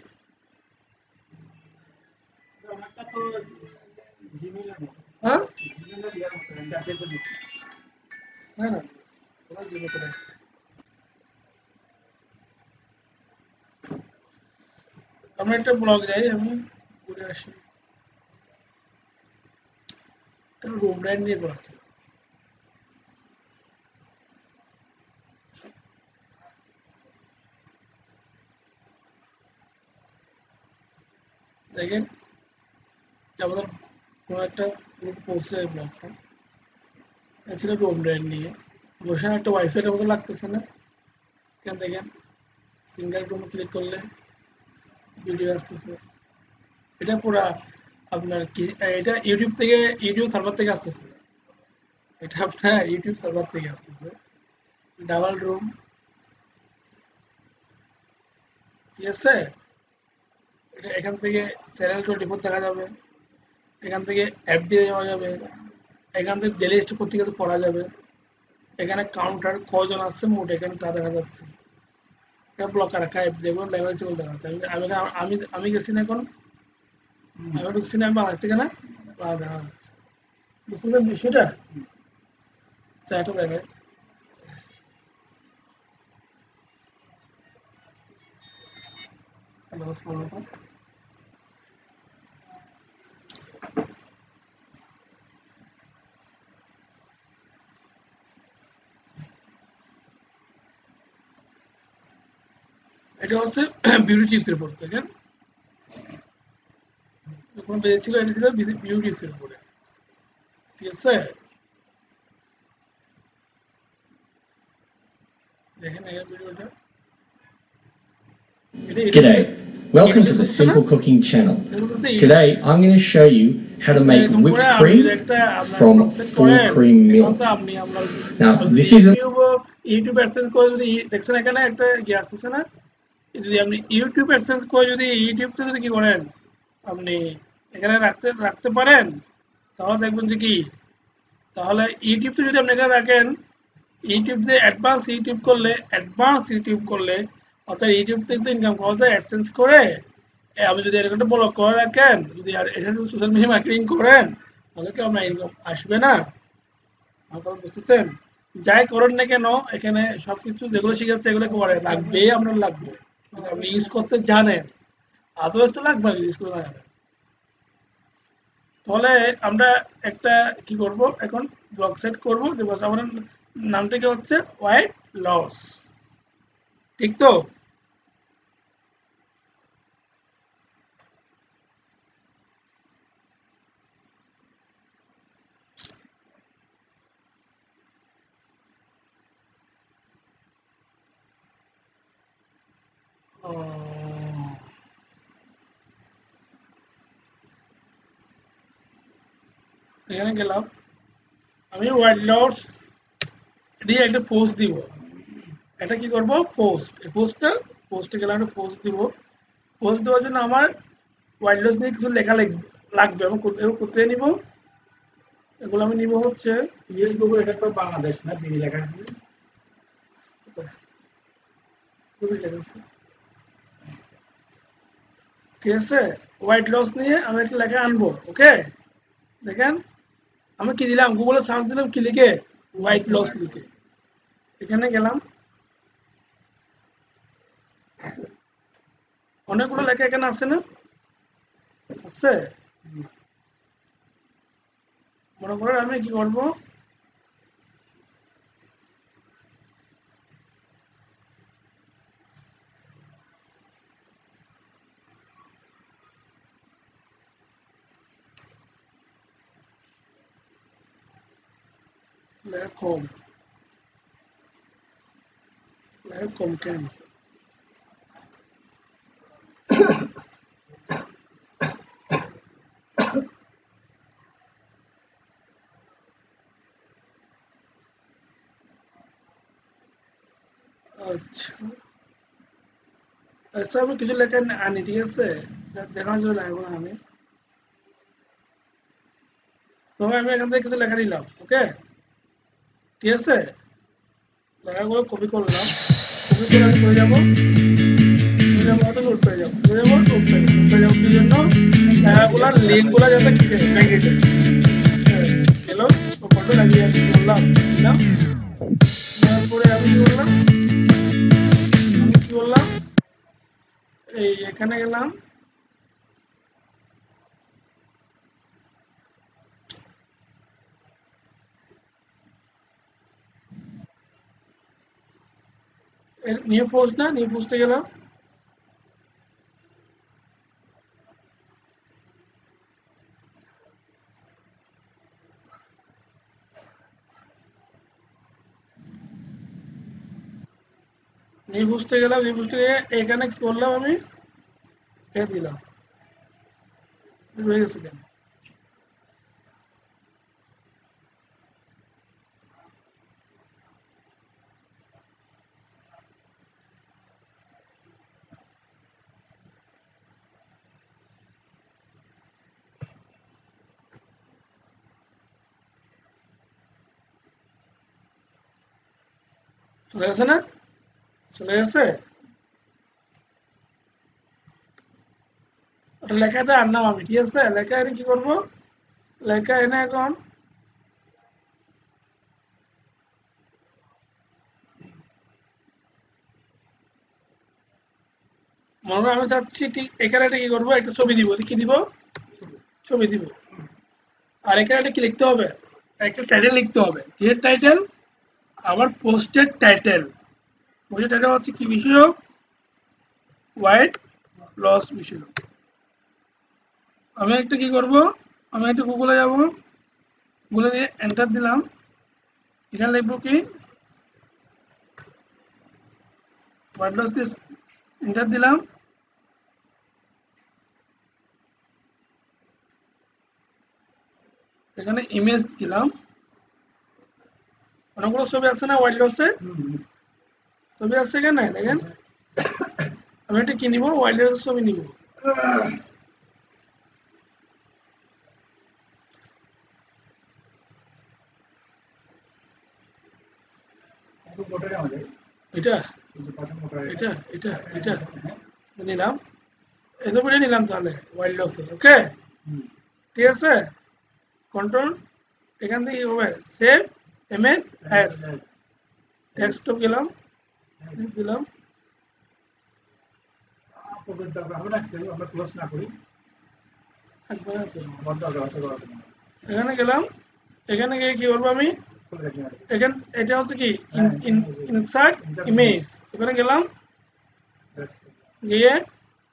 অনেকটা তো জিমেইলের মতো হ্যাঁ জিমেইলের ইয়ার মতো ইন্টারফেসের মতো হ্যাঁ না ওরা জিমে করে আমরা একটা ব্লগ যাই আমি ঘুরে আসি একটা রুম রাইড নিয়ে করেছি দেখেন আমাদের কোনো একটা গ্রুপ পড়ছে ব্লগটা ছিল রুম রাইড নিয়ে বসে একটা ওয়াইফাইয়ের মতো লাগতেছে না এখান দেখেন সিঙ্গেল রুমে ক্লিক করলে ভিডিও আসতেছে এটা পুরা আপনার কি এটা ইউটিউব থেকে ইউটিউব সার্ভার থেকে আসতেছে এটা আপনার ইউটিউব সার্ভার থেকে আসতেছে ডাবল রুম ঠিক আছে এটা এখান থেকে চ্যানেল টোয়েন্টি ফোর দেখা যাবে এখান থেকে এফডি দেওয়া যাবে এখান থেকে ডেলি লিস্ট পত্রিকা পড়া যাবে এখানে কাউন্টার কজন আসছে মোট এখানে তা দেখা যাচ্ছে এখানে ব্লকার রাখা যেগুলো লেভেল সেগুলো দেখা যাচ্ছে আমি আমি আমি গেছি না এখন আমি ঢুকছি না আমি বাংলাদেশ থেকে না দেখা যাচ্ছে বুঝতেছেন বিষয়টা এটা দেখে এটা হচ্ছে বিউটি টিপস রিপোর্ট দেখেন যখন বেরিয়েছিল এটা ছিল বিউটি টিপস রিপোর্টে ঠিক আছে দেখেন এই ভিডিওটা G'day. Welcome to the Simple Cooking channel. Today I'm going to show you how to make whipped cream from full cream milk. Now this isn't YouTube AdSense করে যদি দেখছেন এখানে একটা কি আসছে না যদি আপনি YouTube AdSense করে যদি YouTube তে যদি কি করেন আপনি এখানে রাখতে রাখতে পারেন তাহলে দেখবেন যে কি তাহলে YouTube তে যদি আপনি এখানে রাখেন YouTube যে অ্যাডভান্স YouTube করলে অ্যাডভান্স YouTube করলে অর্থাৎ YouTube থেকে তো ইনকাম করা যায় অ্যাডসেন্স করে আপনি যদি এরকম একটা ব্লগ করে রাখেন যদি আর এটা সোশ্যাল মিডিয়া মার্কেটিং করেন তাহলে কি আপনার ইনকাম আসবে না আপনারা বুঝছেন যাই করেন না কেন এখানে সবকিছু যেগুলো শিখাচ্ছে এগুলো করে লাগবে আপনার লাগবে আপনি ইউজ করতে জানেন আদারস তো লাগবে ইউজ করতে না জানেন তাহলে আমরা একটা কি করব এখন ব্লগ সেট করব যে বস আমার নামটা কি হচ্ছে হোয়াইট লস ঠিক তো এখানে গেলাম আমি হোয়াইট লস দিয়ে একটা পোস্ট দিব এটা কি করব পোস্ট এই পোস্টটা পোস্টে গেলাম একটা পোস্ট দিব পোস্ট দেওয়ার জন্য আমার হোয়াইট লস নিয়ে কিছু লেখা লাগবে আমি কোথায় নিব এগুলো আমি নিব হচ্ছে ইউএস গুগল এটা তো বাংলাদেশ না বিডি লেখা আছে ঠিক আছে হোয়াইট লস নিয়ে আমি একটা লেখা আনবো ওকে দেখেন আমি কি দিলাম গুগলে সার্চ দিলাম কি লিখে হোয়াইট লস লিখে এখানে গেলাম অনেকগুলো লেখা এখানে আছে না আছে মনে করেন আমি কি করব লেখা কম লেখা কম কেন আচ্ছা আচ্ছা আমি কিছু লেখা আনি ঠিক আছে দেখার জন্য লাগবে না আমি তবে আমি এখান থেকে কিছু লেখা নিলাম ওকে ঠিক আছে লেখাগুলো কপি করলাম কপি করে আমি করে যাবো করে যাবো অত নোট পেয়ে যাবো করে যাবো নোট পেয়ে যাবো পেয়ে যাবো কি জন্য লেখাগুলোর লিঙ্কগুলো যাতে কি ভেঙে যায় গেল ফটো লাগিয়ে করলাম দিলাম তারপরে আমি কি করলাম আমি কি করলাম এই এখানে গেলাম নিউ পোস্ট না নিউ পোস্টে গেলাম নিউ পোস্টে গেলাম নিউ পোস্টে এখানে কি করলাম আমি এ দিলাম রয়ে গেছে কেন চলে গেছে না চলে গেছে ওটা লেখাটা আনলাম আমি ঠিক আছে লেখা এনে কি করবো লেখা এনে এখন মনে হয় আমি চাচ্ছি ঠিক এখানে একটা কি করবো একটা ছবি দিব কি দিব ছবি দিব আর এখানে একটা কি লিখতে হবে একটা টাইটেল লিখতে হবে কি টাইটেল আমার পোস্টের টাইটেল পোস্টের টাইটেল হচ্ছে কি বিষয়ক হোয়াইট লস বিষয়ক আমি একটা কি করব আমি একটা গুগলে যাব গুগলে দিয়ে এন্টার দিলাম এখানে লিখব কি হোয়াইট লস দিয়ে এন্টার দিলাম এখানে ইমেজ দিলাম, অনেকগুলো ছবি আছে না ওয়াইল্ড লসে, ছবি আছে এখানে দেখেন। আমি একটা কি নিব, ওয়াইল্ড লসের ছবি নিব। এটা এটা এটা এটা নিলাম, এই ছবিটা নিলাম তাহলে ওয়াইল্ড লসে। ওকে, ঠিক আছে। কন্ট্রোল এখান থেকে হবে সেভ ইমেজ অ্যাজ, ডেস্কটপ গেলাম, সেভ দিলাম। এখানে গেলাম, এখানে গিয়ে কি করবো আমি, এখানে এটা হচ্ছে কি ইনসার্ট ইমেজ, এখানে গেলাম, গিয়ে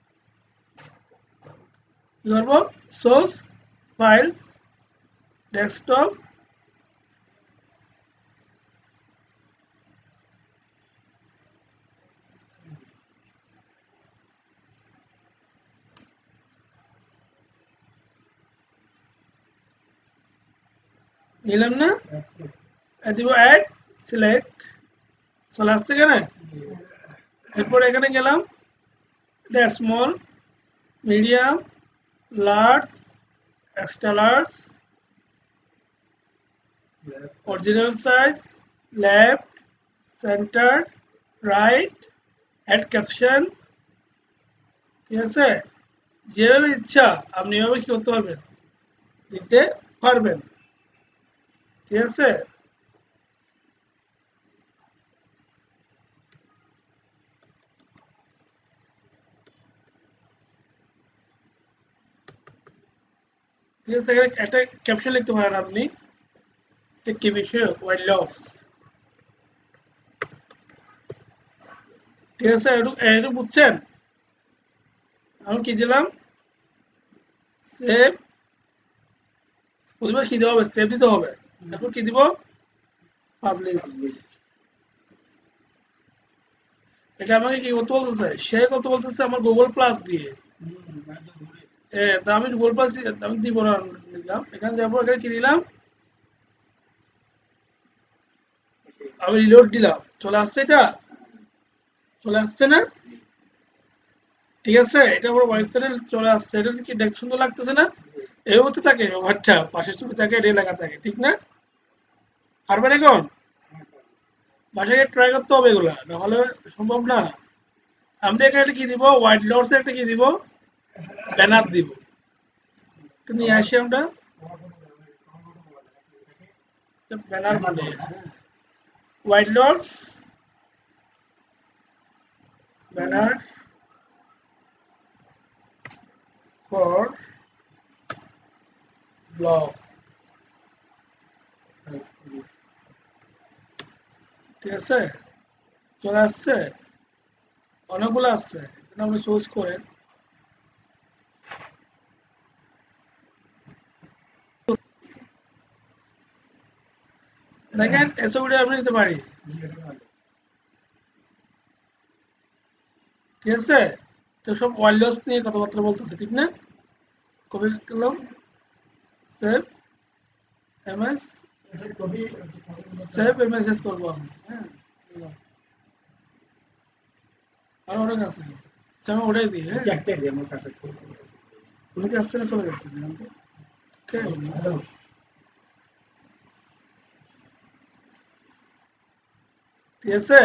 কি করবো, সোর্স ফাইলস ডেস্কটপ, নিলাম না, দিব অ্যাড সিলেক্ট, চলে আসছে এখানে। এরপর এখানে গেলাম, এটা small, medium, large, extra large, original size, left, centre, right, add caption. ঠিক আছে, যেভাবে ইচ্ছা আপনি এভাবে কি করতে পারবেন, দিতে পারবেন। ঠিক আছে, ঠিক আছে, একটা ক্যাপশন লিখতে পারেন আপনি, কি বিষয়, ওয়াইল্ড লস। ঠিক আছে, একটু বুঝছেন। আমি কি দিলাম, সেভ, প্রথমে কি দিতে হবে, সেভ দিতে হবে, তারপর কি দিব, পাবলিশ। এটা আমাকে কি করতে বলতেছে, সে কত বলতেছে আমার গুগল প্লাস দিয়ে, তা আমি গুগল প্লাস আমি দিব না, নিলাম। এখানে যাবো, এখানে কি দিলাম, আমি রিলোড দিলাম, চলে আসছে, এটা চলে আসছে না, ঠিক আছে। এটা আমার ওয়েবসাইটে চলে আসছে, এটা কি দেখতে সুন্দর লাগতেছে না, এই মধ্যে থাকে ওভারটা, পাশের ছবি থাকে, এটা লেখা থাকে, ঠিক না? পারবেন এখন, বাসায় ট্রাই করতে হবে এগুলা, নাহলে সম্ভব না। আমরা এখানে কি দিব, হোয়াইট লস একটা কি দিব, ব্যানার দিব, নিয়ে আসি আমরা ব্যানার, মানে white loss banner for blog. ঠিক আছে, চলে আসছে, অনেকগুলো আসছে, আপনি চুজ করেন। দেখেন এসবটা আমি নিতে পারি, ঠিক আছে। তো সব ওয়াইল্ড লস নিয়ে কথাবার্তা বলতেছে, ঠিক না? কপি করলাম, সেভ এমএস, সেভ এমএসএস করবো আমি, হ্যাঁ, আর অনেক আছে, আমি ওটাই দিই। হ্যাঁ, উনি কি আসছে না, চলে গেছে, ঠিক আছে।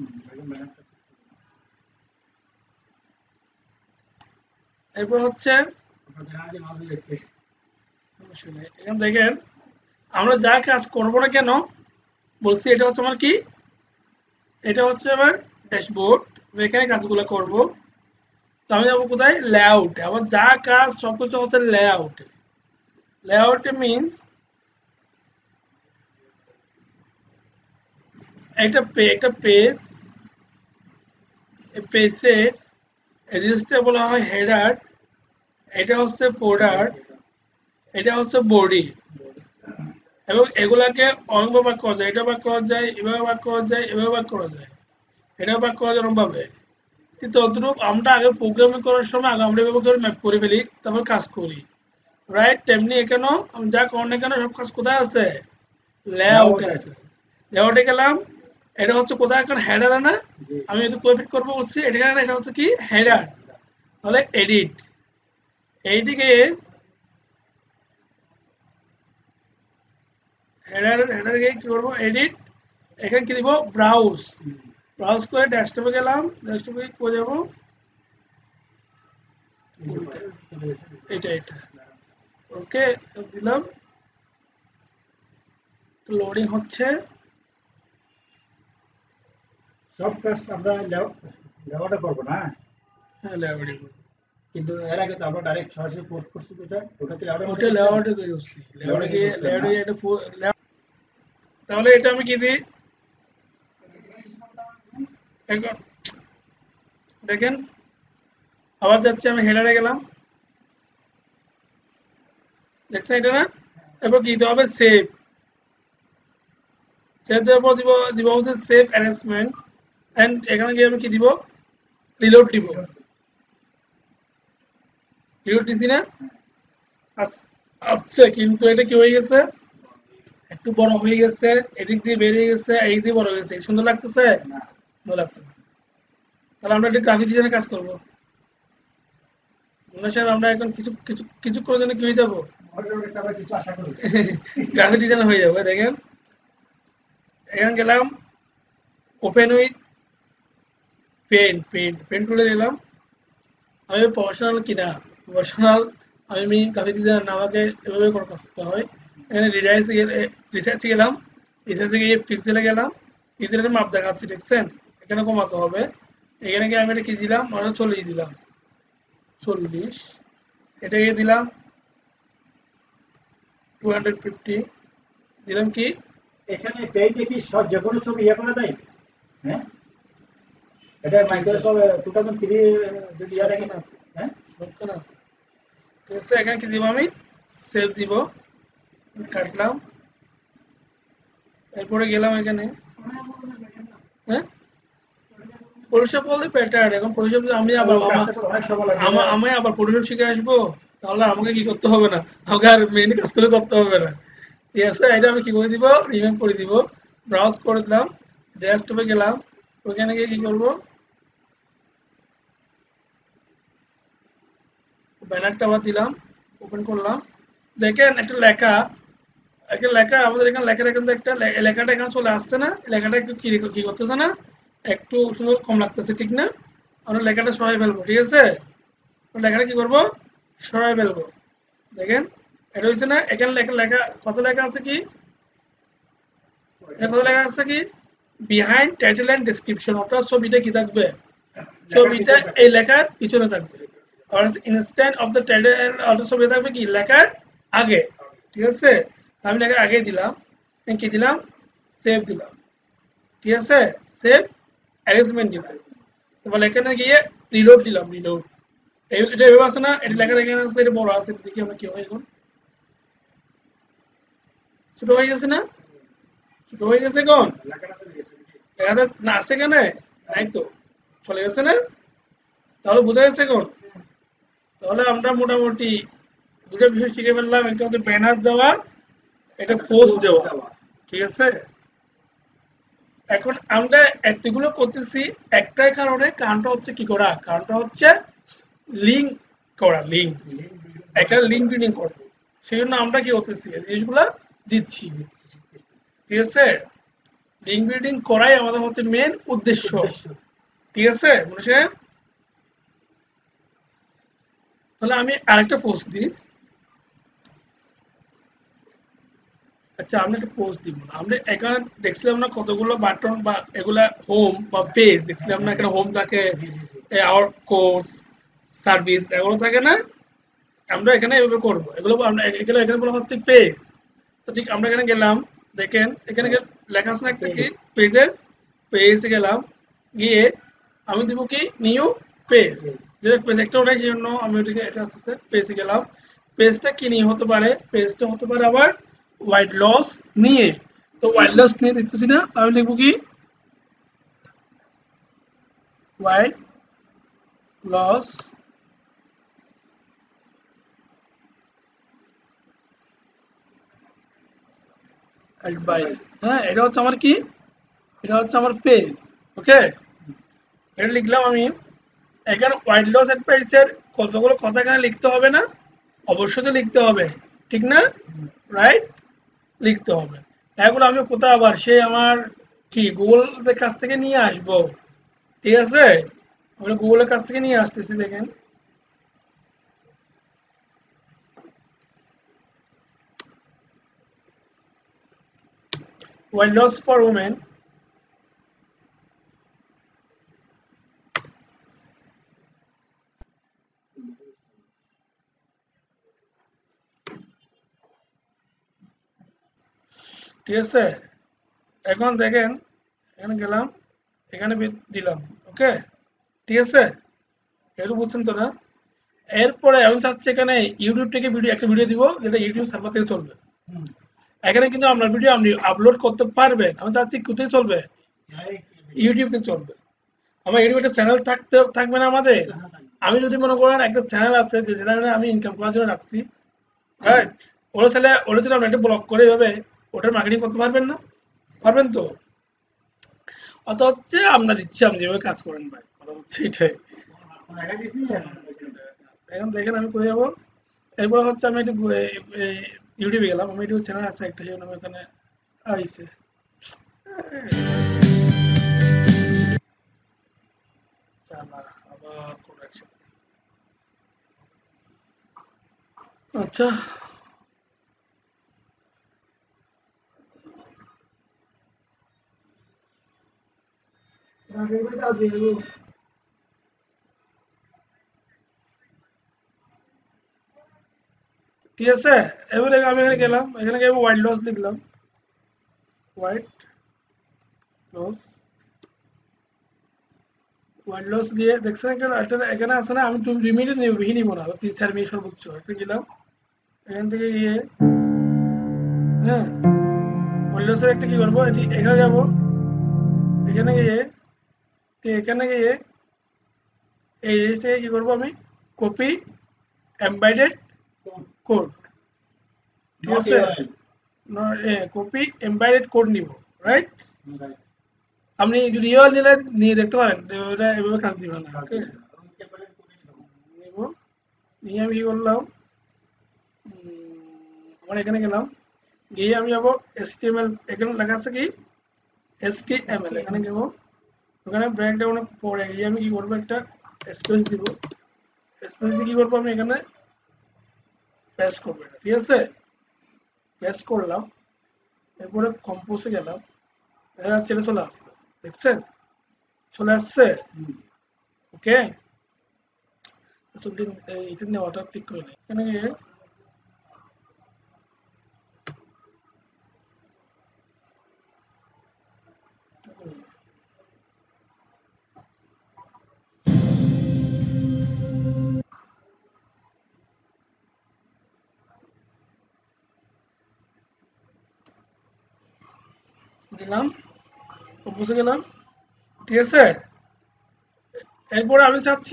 এরপর হচ্ছে এখানে দেখেন, আমরা যা কাজ করবো না কেন বলছি, এটা হচ্ছে আমার কি, এটা হচ্ছে আমার ড্যাশবোর্ড, এখানে কাজগুলো করব। তো আমি যাবো কোথায়, লেআউট, আবার যা কাজ সবকিছু হচ্ছে লেআউট। লেআউট মিনস একটা একটা পেজ, পেজের রেজিস্টার বলা হয় হেডার, এটা হচ্ছে ফোল্ডার, এটা হচ্ছে বডি, এবং এগুলাকে অনেকভাবে ভাগ করা যায়, এটা ভাগ করা যায়, এভাবে ভাগ করা যায়, এভাবে ভাগ করা যায়, এটা ভাগ করা যায় ভাবে। কিন্তু তদ্রুপ আমরা আগে প্রোগ্রামিং করার সময় আগে আমরা এভাবে করে ম্যাপ করে ফেলি, তারপর কাজ করি। রাইট, তেমনি এখানেও আমি যা করো না কেন সব কাজ কোথায় আছে, লেআউটে আছে। লেআউটে গেলাম, এটা হচ্ছে কোথায় এখন হেডার না, আমি এটা কোয়াফিট করবো বলছি, এটা এটা হচ্ছে কি হেডার, তাহলে এডিট, এইদিকে হেডার হেডার গিয়ে কি করবো এডিট, এখানে কি দিব ব্রাউজ, ব্রাউজ করে ডেস্কটপে গেলাম, ডেস্কটপে করে যাবো এটা এটা ওকে দিলাম, লোডিং হচ্ছে, সব কাজ আমরা লেআউটে করবো না, হ্যাঁ লেআউটে, কিন্তু এর আগে তো আমরা ডাইরেক্ট সরাসরি পোস্ট করছি, যেটা ওটা কি লেআউটে, ওটা লেআউটে করছি, লেআউটে গিয়ে লেআউটে এটা, তাহলে এটা আমি কি দিই এখন দেখেন, আবার যাচ্ছে, আমি হেডারে গেলাম, দেখছেন এটা না, এরপর কি দিতে হবে সেভ, সেভ দেওয়ার পর দিব দিব হচ্ছে সেভ অ্যারেঞ্জমেন্ট, এন্ড এখানে গিয়ে আমি কি দিব রিলোড দিব, রিলোড দিছি না, আচ্ছা কিন্তু এটা কি হয়ে গেছে, একটু বড় হয়ে গেছে, এদিক দিয়ে বেরিয়ে গেছে, এই দিয়ে বড় হয়ে গেছে, সুন্দর লাগতেছে, ভালো লাগতেছে, তাহলে আমরা একটা গ্রাফিক ডিজাইনের কাজ করবো, আমরা এখন কিছু কিছু কিছু করে জন্য কি হয়ে যাবো, গ্রাফিক ডিজাইন হয়ে যাবে। দেখেন এখানে গেলাম, open with paint, paint paint করে নিলাম, আমি প্রফেশনাল কিনা, প্রফেশনাল আমি গ্রাফিক ডিজাইন না, আমাকে এভাবে করে করতে হয়। এখানে রিসার্চে গেলে রিসার্চে গেলাম, রিসার্চে গিয়ে পিক্সেলে গেলাম, পিক্সেলের মাপ দেখাচ্ছি, দেখছেন এখানে কমাতে হবে, এখানে গিয়ে আমি এটা কি দিলাম, মানে চল্লিশ দিলাম, চল্লিশ, এটাকে দিলাম টু হান্ড্রেড ফিফটি দিলাম, কি এখানে পেইন্টে কি সব যে কোনো ছবি ইয়ে করে দেয়, হ্যাঁ এটা মাইক্রোসফট টু থাউজেন্ড থ্রি যদি ইয়ে দেখেন আছে, হ্যাঁ সবখানে আছে, ঠিক আছে। এখানে কি দিব আমি সেভ দিব, কাটলাম, এরপরে গেলাম এখানে, হ্যাঁ ফটোশপ বলতে প্যাটার্ন, এখন ফটোশপ আমি আবার আমার আমি আবার ফটোশপ শিখে আসবো, তাহলে আমাকে কি করতে হবে না, আমাকে আর মেইন কাজ করে করতে হবে না, ঠিক আছে। এটা আমি কি করে দিব, রিমেভ করে দিব, ব্রাউজ করে দিলাম, ডেস্কটপে গেলাম, ওইখানে গিয়ে কি করব, ব্যানারটা আবার দিলাম, ওপেন করলাম, দেখেন একটা লেখা, একটা লেখা আমাদের এখানে লেখার এখান থেকে একটা লেখাটা এখানে চলে আসছে না, লেখাটা একটু কি কি করতেছে না, একটু সুন্দর কম লাগতেছে, ঠিক না, আমরা লেখাটা সরাই ফেলবো, ঠিক আছে, লেখাটা কি করব, সরাই ফেলবো, দেখেন এটা হচ্ছে না, এখানে লেখা লেখা কত লেখা আছে কি, কত লেখা আছে কি, বিহাইন্ড টাইটেল এন্ড ডেসক্রিপশন, অর্থাৎ ছবিটা কি থাকবে, ছবিটা এই লেখার পিছনে থাকবে, আর ইনস্ট্যান্ট অফ দ্য টাইটেল, অর্থাৎ ছবি থাকবে কি লেখার আগে, ঠিক আছে, আমি লেখার আগে দিলাম, কি দিলাম সেভ দিলাম, ঠিক আছে, সেভ অ্যারেঞ্জমেন্ট দিলাম, তারপর এখানে গিয়ে রিলোড দিলাম, রিলোড, এটা এভাবে আছে না, এটা লেখার এখানে আছে, এটা বড় আছে, দেখি আমরা কি হয়, এখন ছোট হয়ে গেছে না, ছোট হয়ে গেছে, এখন লেখাটা না আছে এখানে, নাই তো, চলে গেছে না, তাহলে বোঝা গেছে এখন, তাহলে আমরা মোটামুটি দুটো বিষয় শিখে ফেললাম, একটা হচ্ছে ব্যানার দেওয়া, এটা পোস্ট দেওয়া, ঠিক আছে। এখন আমরা এতগুলো করতেছি একটাই কারণে, কারণটা হচ্ছে কি করা, কারণটা হচ্ছে লিঙ্ক করা, লিঙ্ক, একটা লিঙ্ক বিল্ডিং করবো, সেই জন্য আমরা কি করতেছি এই জিনিসগুলো দিচ্ছি, ঠিক আছে, লিঙ্ক বিল্ডিং করাই আমাদের হচ্ছে মেন উদ্দেশ্য, ঠিক আছে মনে, তাহলে আমি আরেকটা পোস্ট দিই, আচ্ছা আমি একটা পোস্ট দিব না, আমরা এখানে দেখছিলাম না কতগুলো বাটন বা এগুলা হোম বা পেজ দেখছিলাম না, এখানে হোম থাকে, আওয়ার কোর্স সার্ভিস এগুলো থাকে না, আমরা এখানে এভাবে করব, এগুলো আমরা এগুলো এখানে বলা হচ্ছে পেজ, তো ঠিক আমরা এখানে গেলাম, দেখেন এখানে লেখা আছে না একটা কি পেজেস, পেজে গেলাম, গিয়ে আমি দিব কি নিউ পেজ, যে পেজ একটা ওটাই, সেই জন্য আমি ওটাকে এটা আছে পেজে গেলাম, পেজটা কি নিয়ে হতে পারে, পেজটা হতে পারে আবার হোয়াইট লস নিয়ে, তো হোয়াইট লস নিয়ে দেখতেছি না, আমি লিখবো কি হোয়াইট লস অ্যাডভাইস, হ্যাঁ এটা হচ্ছে আমার কি, এটা হচ্ছে আমার পেজ। ওকে, এটা লিখলাম আমি। এখানে ওয়াইড লস অ্যাডভাইসের কতগুলো কথা এখানে লিখতে হবে না? অবশ্যই তো লিখতে হবে, ঠিক না? রাইট, লিখতে হবে। এগুলো আমি কোথায় আবার সে আমার কি গুগলের কাছ থেকে নিয়ে আসবো, ঠিক আছে? আমি গুগলের কাছ থেকে নিয়ে আসতেছি, দেখেন। ওয়াইড লস ফর ওমেন, ঠিক আছে? এখন দেখেন, এখানে গেলাম, এখানে দিলাম। ওকে, ঠিক আছে? একটু বুঝছেন তো না? এরপরে আমি চাচ্ছি এখানে ইউটিউব থেকে ভিডিও, একটা ভিডিও দিব যেটা ইউটিউব সার্ভার থেকে চলবে। এখানে কিন্তু আপনার ভিডিও আপনি আপলোড করতে পারবেন। আমি চাচ্ছি কোথায় চলবে? ইউটিউব থেকে চলবে। আমার ইউটিউব একটা চ্যানেল থাকতে থাকবে না আমাদের? আমি যদি মনে করেন একটা চ্যানেল আছে যে চ্যানেলে আমি ইনকাম করার জন্য রাখছি, রাইট? ওরা চ্যানেলে ওরা যদি আপনি একটা ব্লগ করে এভাবে ওটার মার্কেটিং করতে পারবেন না? পারবেন তো? অত হচ্ছে আপনার ইচ্ছে, আপনি যেভাবে কাজ করেন ভাই, কথা হচ্ছে এটাই। এখন দেখেন আমি করে যাবো। এরপর হচ্ছে আমি একটু ইউটিউবে গেলাম, আমি ইউটিউব চ্যানেল আছে একটা, সেজন্য আমি এখানে আইছে। আবার কোনো একসাথে, আচ্ছা ঠিক আছে। এবারে আমি এখানে গেলাম, এখানে গিয়ে ওয়াইড লস লিখলাম, ওয়াইড লস, ওয়াইড লস গিয়ে দেখছেন এখানে একটা এখানে আছে না? আমি টু দুই মিনিট নিব, বেশি নিব না, তিন চার মিনিট সর্বোচ্চ। একটা গেলাম, এখান থেকে গিয়ে, হ্যাঁ ওয়াইড লসের একটা কি করবো, এটি এখানে যাব, এখানে গিয়ে, এখানে গিয়ে এই জিনিসটাকে কি করবো আমি, কপি এমবেডেড কোড, ঠিক আছে? কপি এমবেডেড কোড নিব, রাইট? আপনি যদি ইউ আর নিলে নিয়ে দেখতে পারেন, ওটা এভাবে কাজ দিবে না। ওকে, নিব, নিয়ে আমি কি করলাম, আমার এখানে গেলাম, গিয়ে আমি যাবো এসটিএমএল, এখানে লেখা আছে কি এসটিএমএল, এখানে যাবো, ওখানে ব্রেকডাউনে পরে গিয়ে আমি কি করবো, একটা স্পেস দিব, স্পেস দিয়ে কি করবো আমি এখানে পেস্ট করবো, ঠিক আছে? পেস্ট করলাম, এরপরে কম্পোজে গেলাম, দেখা যাচ্ছে এটা চলে আসছে, দেখছেন? চলে আসছে। ওকে, এটা নিয়ে অটো ক্লিক করে নেই, এখানে গিয়ে দিলাম, কম্পোজে গেলাম, ঠিক আছে? এরপরে আমি চাচ্ছি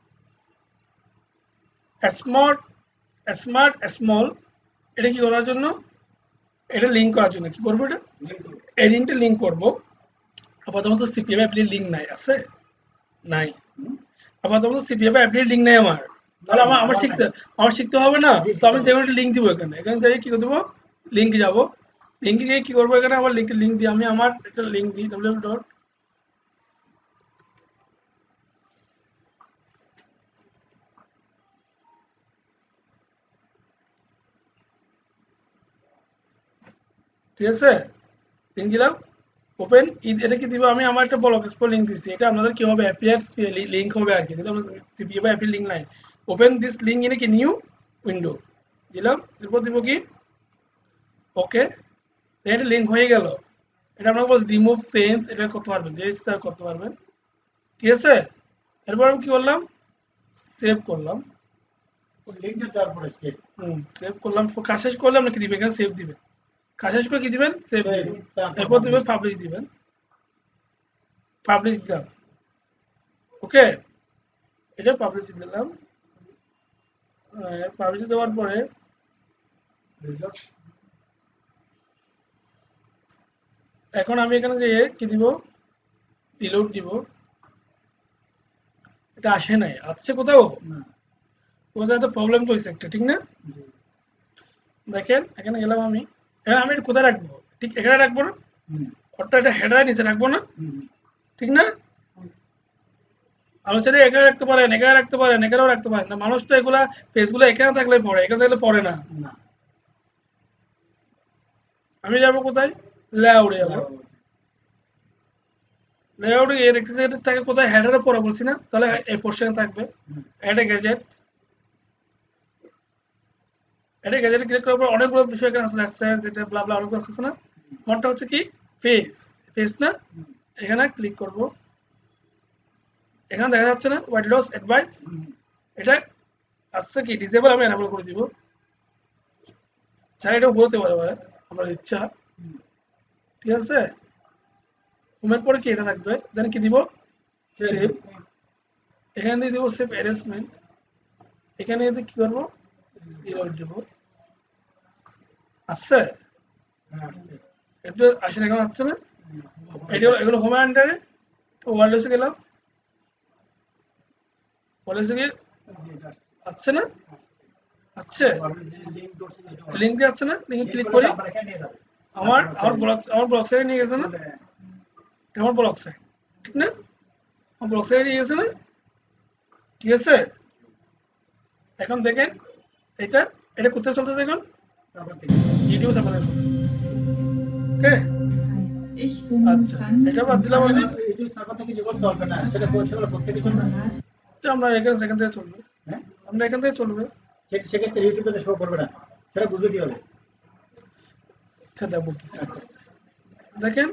স্মার্ট স্মার্ট স্মল, এটা কি করার জন্য, এটা লিঙ্ক করার জন্য কি করবো, এটা এই লিঙ্কটা লিঙ্ক করবো। আপাতত সিপিএম অ্যাপের লিঙ্ক নাই, আছে? নাই। আপাতত সিপিএম অ্যাপের লিঙ্ক নাই আমার, তাহলে আমার আমার শিখতে আমার শিখতে হবে না? তো আমি দেখো একটা লিঙ্ক দিব, এখানে এখানে যাই কি দেবো, লিঙ্কে যাবো, লিঙ্কে গিয়ে কি করবো, এখানে আমার লিঙ্ক লিঙ্ক দিই, আমি আমার একটা লিঙ্ক দিই, ডব্লিউ ডট ঠিক আছে, লিঙ্ক দিলাম, ওপেন। এটা কি দিব, আমি আমার একটা ব্লক স্পট লিঙ্ক দিচ্ছি, এটা আপনাদের কি হবে, অ্যাপিয়ার লিঙ্ক হবে আর কি, কিন্তু আমরা সিপিএম বা অ্যাপিয়ার লিঙ্ক নাই। ওপেন দিস লিঙ্ক ইন কি নিউ উইন্ডো দিলাম, এরপর দিব কি ওকে, এটা লিঙ্ক হয়ে গেল। এটা আপনাকে বলছি রিমুভ চেঞ্জ, এটা করতে পারবেন, যে ইচ্ছা করতে পারবেন, ঠিক আছে? এরপর আমি কি করলাম, সেভ করলাম, হুম সেভ করলাম। কাজ শেষ করলে আপনি কি দিবেন, এখানে সেভ দিবেন, কাজ শেষ করে কি দিবেন, সেভ দিবেন, এরপর দিবেন পাবলিশ দিবেন, পাবলিশ দিলাম। ওকে, এটা পাবলিশ দিলাম, পাবলিশ দেওয়ার পরে এখন আমি এখানে যে কি দিব, রিলোড দিব, এটা আসে নাই, আসছে কোথাও, কোথাও তো প্রবলেম তো হয়েছে একটা, ঠিক না? দেখেন এখানে গেলাম আমি, এখানে আমি কোথায় রাখবো, ঠিক এখানে রাখবো না, অর্থাৎ এটা হেডার নিচে রাখবো না, ঠিক না? মানুষ চাইলে এখানে রাখতে পারেন, এখানে রাখতে পারেন, এখানেও রাখতে পারেন না, মানুষ তো এগুলা পেজগুলো এখানে থাকলে পড়ে, এখানে থাকলে পড়ে না। আমি যাবো কোথায়, লেআউটে যাবো, লেআউটে গিয়ে দেখতেছি এটা থাকে কোথায়, হেডারে পড়া বলছি না, তাহলে এই পোর্শন থাকবে, এটা গ্যাজেট, এটা গ্যাজেট ক্লিক করার পর অনেকগুলো বিষয় এখানে আছে, অ্যাক্সেস এটা ব্লা ব্লা অনেকগুলো আছে না, কোনটা হচ্ছে কি পেজ, পেজ না, এখানে ক্লিক করব, এখানে দেখা যাচ্ছে না হোয়াইট লস অ্যাডভাইস, এটা আসছে কি ডিসেবল, আমি এনেবল করে দিব, চাই এটা বলতে পারে আমার ইচ্ছা, ঠিক আছে? হোমের পরে কি এটা থাকবে, দেন কি দিব, সেভ, এখানে দিয়ে দিব সেভ অ্যারেঞ্জমেন্ট, এখানে দিয়ে কি করবো, রিলোড দিব, আসছে একটু আসে না, এখন আসছে না, এটা এগুলো হোম আন্ডারে, ওয়ারলেসে গেলাম, ওয়ারলেসে গিয়ে আসছে না, আসছে লিঙ্কে আসছে না, লিঙ্কে ক্লিক করি, আমার আমার ব্লক আমার ব্লক সাইডে নিয়ে গেছে না, আমার ব্লক সাইড, ঠিক না? আমার ব্লক সাইডে নিয়ে গেছে না, ঠিক আছে? এখন দেখেন এটা এটা কোথায় চলতেছে, এখন ইউটিউব সার্ভারে চলতেছে, ওকে? আচ্ছা এটা বাদ দিলাম আমি, ইউটিউব সার্ভার থেকে যেগুলো চলবে না সেটা সেগুলো প্রত্যেকে চলবে না, আমরা এখানে সেখান থেকে চলবে, হ্যাঁ আমরা এখান থেকে চলবে, সেক্ষেত্রে ইউটিউবে শো করবে না, সেটা বুঝবে কি হবে, সেটা বলতেছি। দেখেন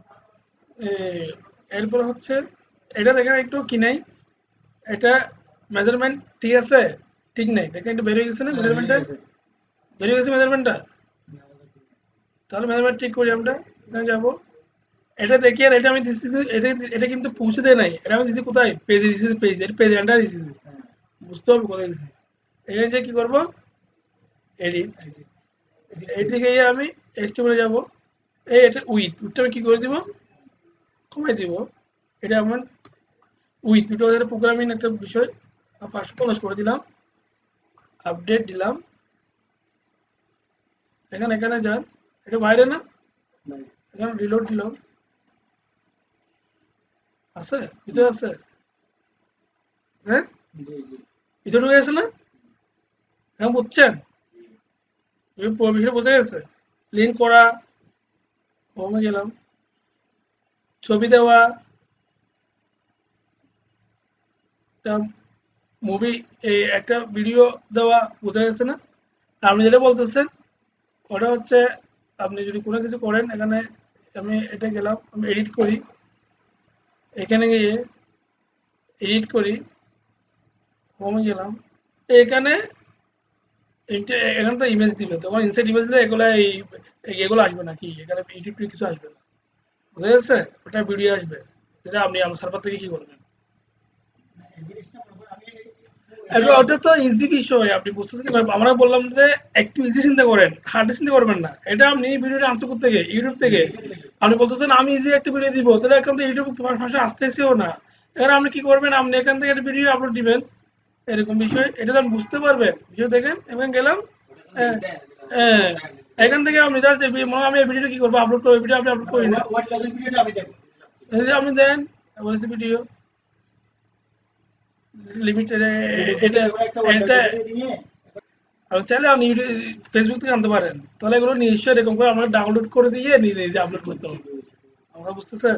এরপর হচ্ছে এটা দেখেন একটু কি নাই, এটা মেজারমেন্ট ঠিক আছে, ঠিক নেই, দেখেন একটু বেরিয়ে গেছে না মেজারমেন্টটা, বেরিয়ে গেছে মেজারমেন্টটা, তাহলে মেজারমেন্ট ঠিক করি, আমরা এখানে যাবো, এটা দেখি, আর এটা আমি দিচ্ছি, এটা এটা কিন্তু পৌঁছে দেয় নাই, এটা আমি দিচ্ছি কোথায়, পেজে দিচ্ছি, পেজ এটা পেজ এন্টার দিচ্ছি, বুঝতে হবে কোথায় দিচ্ছি, এখানে যে কি করবো, এডিট, এদিকে আমি এস্টিমেটে যাব, এই এটা উইথ উইথটা আমি কি করে দিব, কমাই দিব, এটা আমার উইথ এটা ওদের প্রোগ্রামিং একটা বিষয়, পাঁচশো পঞ্চাশ করে দিলাম, আপডেট দিলাম, এখানে এখানে যান, এটা বাইরে না, এখানে রিলোড দিলাম, আছে ভিতরে আছে, হ্যাঁ ভিতরে ঢুকে গেছে না, এখন বুঝছেন বিষয়টা বোঝা গেছে, লিঙ্ক করা, হোমে গেলাম, ছবি দেওয়া, মুভি একটা ভিডিও দেওয়া, বোঝা গেছে না? আপনি যেটা বলতেছেন ওটা হচ্ছে আপনি যদি কোনো কিছু করেন, এখানে আমি এটা গেলাম, আমি এডিট করি, এখানে গিয়ে এডিট করি, হোমে গেলাম, এখানে এখানে তো ইমেজ দিবে, তখন ইনসাইড ইমেজ দিলে এগুলো এই এগুলো আসবে না, কি এখানে ইউটিউব কিছু আসবে না, বুঝা গেছে? ওটা ভিডিও আসবে, যেটা আপনি আমার সার্ভার থেকে কি করবেন, ওটা তো ইজি বিষয়, আপনি বুঝতেছেন, আমরা বললাম যে একটু ইজি চিন্তা করেন, হার্ড চিন্তা করবেন না, এটা আপনি ভিডিওটা আনসার করতে গিয়ে ইউটিউব থেকে আপনি বলতেছেন আমি ইজি একটা ভিডিও দিব, তাহলে এখন তো ইউটিউব ভাষা আসতেছেও না, এখানে আপনি কি করবেন, আপনি এখান থেকে একটা ভিডিও আপলোড দিবেন, এরকম বিষয়, এটা আপনি বুঝতে পারবেন, বিষয় দেখেন, এবং গেলাম, হ্যাঁ এখান থেকে আপনি জাস্ট আমি এই ভিডিওটা কি করবো, আপলোড করবো, ভিডিও আপনি আপলোড করি না, আপনি দেন ভিডিও লিমিটেড, এটা এটা আর চাইলে আপনি ফেসবুক থেকে আনতে পারেন, তাহলে এগুলো নিশ্চয়ই এরকম করে আমরা ডাউনলোড করে দিয়ে নিজে নিজে আপলোড করতে হবে, আমরা বুঝতেছেন?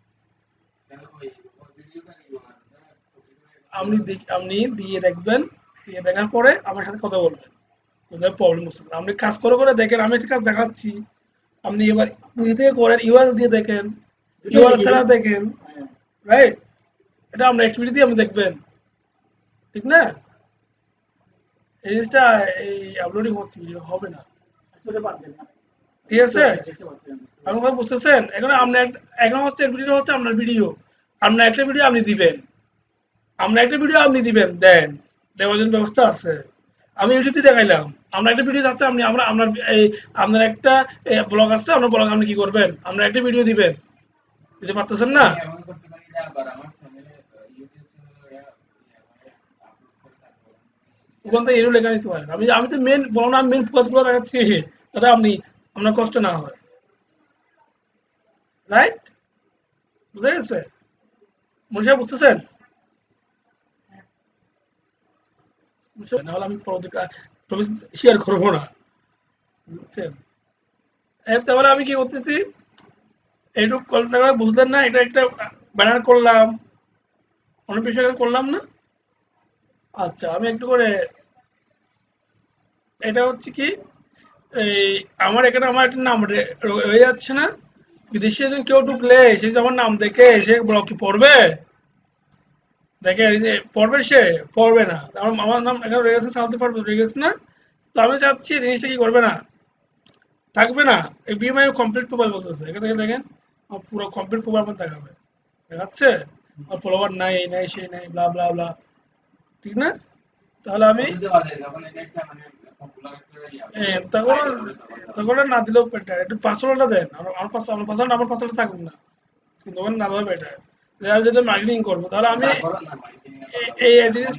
আপনি আপনি দিয়ে দেখবেন, দিয়ে দেখার পরে আমার সাথে কথা বলবেন, কোথায় প্রবলেম বুঝতেছেন, আপনি কাজ করে করে দেখেন, আমি একটা কাজ দেখাচ্ছি, আপনি এবার দিয়ে করেন, ইউআরএল দিয়ে দেখেন, ইউআরএল ছাড়া দেখেন, রাইট? এটা আমরা নেক্সট ভিডিও দিয়ে আপনি দেখবেন, ঠিক না? এই জিনিসটা এই আপলোডিং হচ্ছে, ভিডিও হবে না, ঠিক আছে? আপনি কথা বুঝতেছেন? এখন আপনার এখন হচ্ছে ভিডিও হচ্ছে আপনার ভিডিও, আপনার একটা ভিডিও আপনি দিবেন, আমরা একটা ভিডিও আপনি দিবেন, দেন দেওয়ার জন্য ব্যবস্থা আছে, আমি ইউটিউবে দেখাইলাম, আমরা একটা ভিডিও যাচ্ছে আপনি আমরা আপনার এই আপনার একটা ব্লগ আছে আপনার ব্লগ আপনি কি করবেন আপনার একটা ভিডিও দিবেন দিতে পারতেছেন না ওখান থেকে এরও লেখা নিতে পারেন আমি আমি তো মেন বলো না মেন ফোকাস গুলো দেখাচ্ছি তাহলে আপনি আপনার কষ্ট না হয় রাইট বুঝা গেছে মনে বুঝতেছেন নাহলে আমি পরবর্তী শেয়ার করবো না বুঝছেন তাহলে আমি কি করতেছি এইটুকু কল্পনা বুঝলেন না এটা একটা ব্যানার করলাম অনেক বিষয় করলাম না আচ্ছা আমি একটু করে এটা হচ্ছে কি এই আমার এখানে আমার একটা নাম হয়ে যাচ্ছে না বিদেশি একজন কেউ ঢুকলে সে আমার নাম দেখে সে ব্লগ কি পড়বে দেখে পড়বে সে পড়বে না আমার নাম এখানে রয়ে গেছে সাউথ পড়বে রয়ে গেছে না তো আমি চাচ্ছি জিনিসটা কি করবে না থাকবে না এই বিএমআই কমপ্লিট প্রোফাইল বলতেছে এখানে থেকে দেখেন পুরো কমপ্লিট প্রোফাইল মধ্যে দেখাবে দেখাচ্ছে আর ফলোয়ার নাই এই নাই সেই নাই ব্লা ব্লা ব্লা ঠিক না তাহলে আমি তখন তখন না দিলেও বেটার একটু পাসওয়ার্ডটা দেন আমার পাসওয়ার্ড আমার পাসওয়ার্ড আমার পাসওয়ার্ড থাকুক না কিন্তু ওখানে না দেওয়া বেটার যেটা মার্কেটিং করবো তাহলে আমি এই জিনিস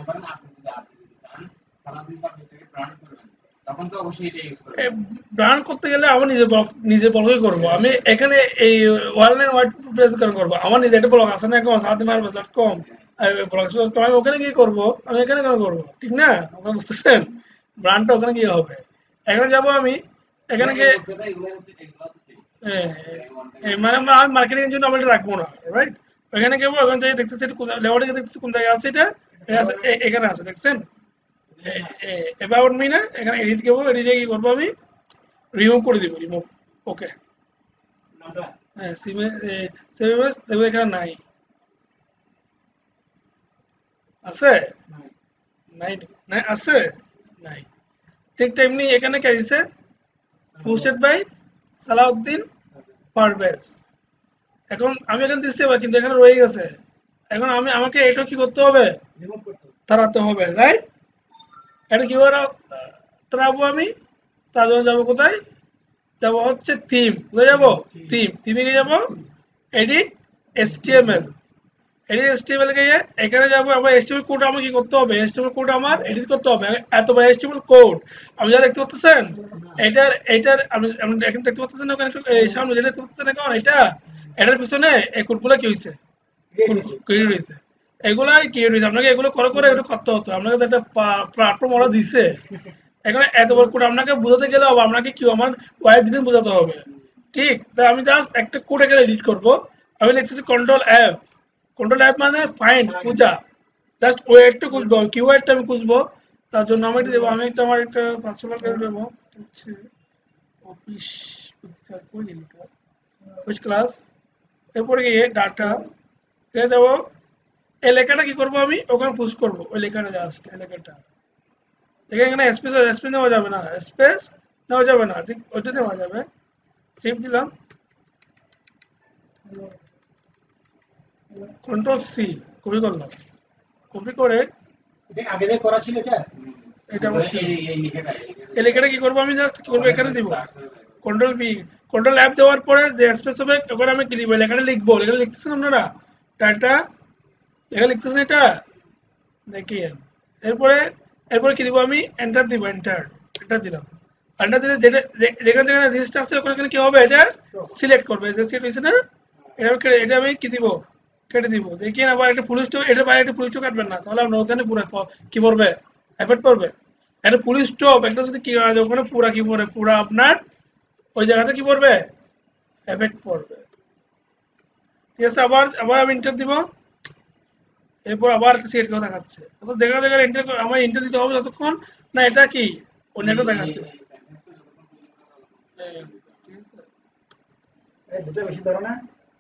ব্র্যান্ড করতে গেলে আমার নিজে ব্লগ নিজে ব্লগই করবো আমি এখানে এই অনলাইন ওয়ার্ড প্রেস করে করবো আমার নিজে একটা ব্লগ আছে না এখন সাদিমার ডট কম ব্লগ আমি ওখানে গিয়ে করবো আমি এখানে কেন করবো ঠিক না আপনারা বুঝতেছেন ব্র্যান্ডটা ওখানে গিয়ে হবে এখানে যাবো আমি এখানে গিয়ে মানে আমি মার্কেটিং এর জন্য আমি এটা রাখবো না রাইট ওখানে গেবো ওখানে যাই দেখতেছি লেআউটে দেখতেছি কোন জায়গায় আছে এটা এখানে আছে দেখছেন about me না এখানে এডিট করব এডিটে কি করব আমি রিমুভ করে দিব রিমুভ ওকে হ্যাঁ সিমে সেভেস দেখো এখানে নাই আছে নাই নাই আছে নাই ঠিক তেমনি এখানে কি আছে পোস্টেড বাই সালাউদ্দিন পারভেজ এখন আমি এখানে দিচ্ছি কিন্তু এখানে রয়ে গেছে এখন আমি আমাকে এটা কি করতে হবে রিমুভ করতে হবে তাড়াতে হবে রাইট এটা কি করে তাড়াবো আমি তার জন্য যাবো কোথায় যাবো হচ্ছে থিম কোথায় যাবো থিম থিমে গিয়ে যাবো এডিট এসটিএমএল এডিট এসটিএমএল গিয়ে এখানে যাবো আমার এসটিএমএল কোড আমাকে কি করতে হবে এসটিএমএল কোড আমার এডিট করতে হবে এত বড় এসটিএমএল কোড আপনি যা দেখতে পাচ্ছেন এটার এটার আমি এখানে দেখতে পাচ্ছেন না এই সামনে যেটা দেখতে পাচ্ছেন এখন এটা এটার পিছনে এই কোডগুলো কি হইছে ক্রিয়েট হইছে এগুলাই কি হইছে আপনাকে এগুলো করে করে এগুলো করতে হতো আপনাকে তো একটা প্ল্যাটফর্ম ওরা দিছে এখন এত বড় কোড আপনাকে বোঝাতে গেলে হবে আপনাকে কি আমার ওয়েব ডিজাইন বোঝাতে হবে ঠিক তাই আমি জাস্ট একটা কোড এখানে এডিট করব আমি লিখতেছি কন্ট্রোল এফ কন্ট্রোল এফ মানে ফাইন্ড খুঁজা জাস্ট ওয়েবটা খুঁজবো কিওয়ার্ডটা আমি খুঁজবো তার জন্য আমি দেবো আমি একটা আমার একটা পার্সোনাল কাজ দেবো হচ্ছে অফিস অফিস ক্লাস এরপরে গিয়ে ডাটা এ যাবো এই লেখাটা কি করবো আমি ওখানে পুশ করবো ওই লেখাটা জাস্ট এই লেখাটা এখানে স্পেস স্পেস নেওয়া যাবে না স্পেস নেওয়া যাবে না ঠিক ওইটা নেওয়া যাবে সেভ দিলাম কন্ট্রোল সি কপি করলাম কপি করে এটা আগে থেকে করা ছিল এটা এটা আমার ছিল এই লেখাটা কি করবো আমি জাস্ট কি করবো এখানে দিব কন্ট্রোল বি কন্ট্রোল এফ দেওয়ার পরে যে স্পেস হবে ওখানে আমি কি লিখবো লেখাটা লিখবো লেখাটা লিখতেছেন আপনারা টাটা লেখা লিখতেছেন এটা দেখিয়ে এরপরে এরপরে কি দিব আমি এন্টার দিব এন্টার এন্টার দিলাম এন্টার দিলে যেটা যেখানে যেখানে জিনিসটা আছে ওখানে কি হবে এটা সিলেক্ট করবে যে সিলেক্ট হয়েছে না এটা এটা আমি কি দিব কেটে দিব দেখিয়ে আবার একটা ফুল স্টপ এটা বাইরে একটা ফুল স্টপ কাটবেন না তাহলে আপনার ওখানে পুরো কি পড়বে এফেক্ট পড়বে একটা ফুল স্টপ একটা যদি কি হয় ওখানে পুরো কি পড়বে পুরো আপনার ওই জায়গাতে কি পড়বে এফেক্ট পড়বে ঠিক আছে আবার আবার আমি এন্টার দিব এরপর আবার সিলেক্ট করে দেখাচ্ছে অর্থাৎ যেখানে যেখানে এন্টার আমার এন্টার দিতে হবে যতক্ষণ না এটা কি অন্যটা দেখাচ্ছে দুটো বেশি ধরো না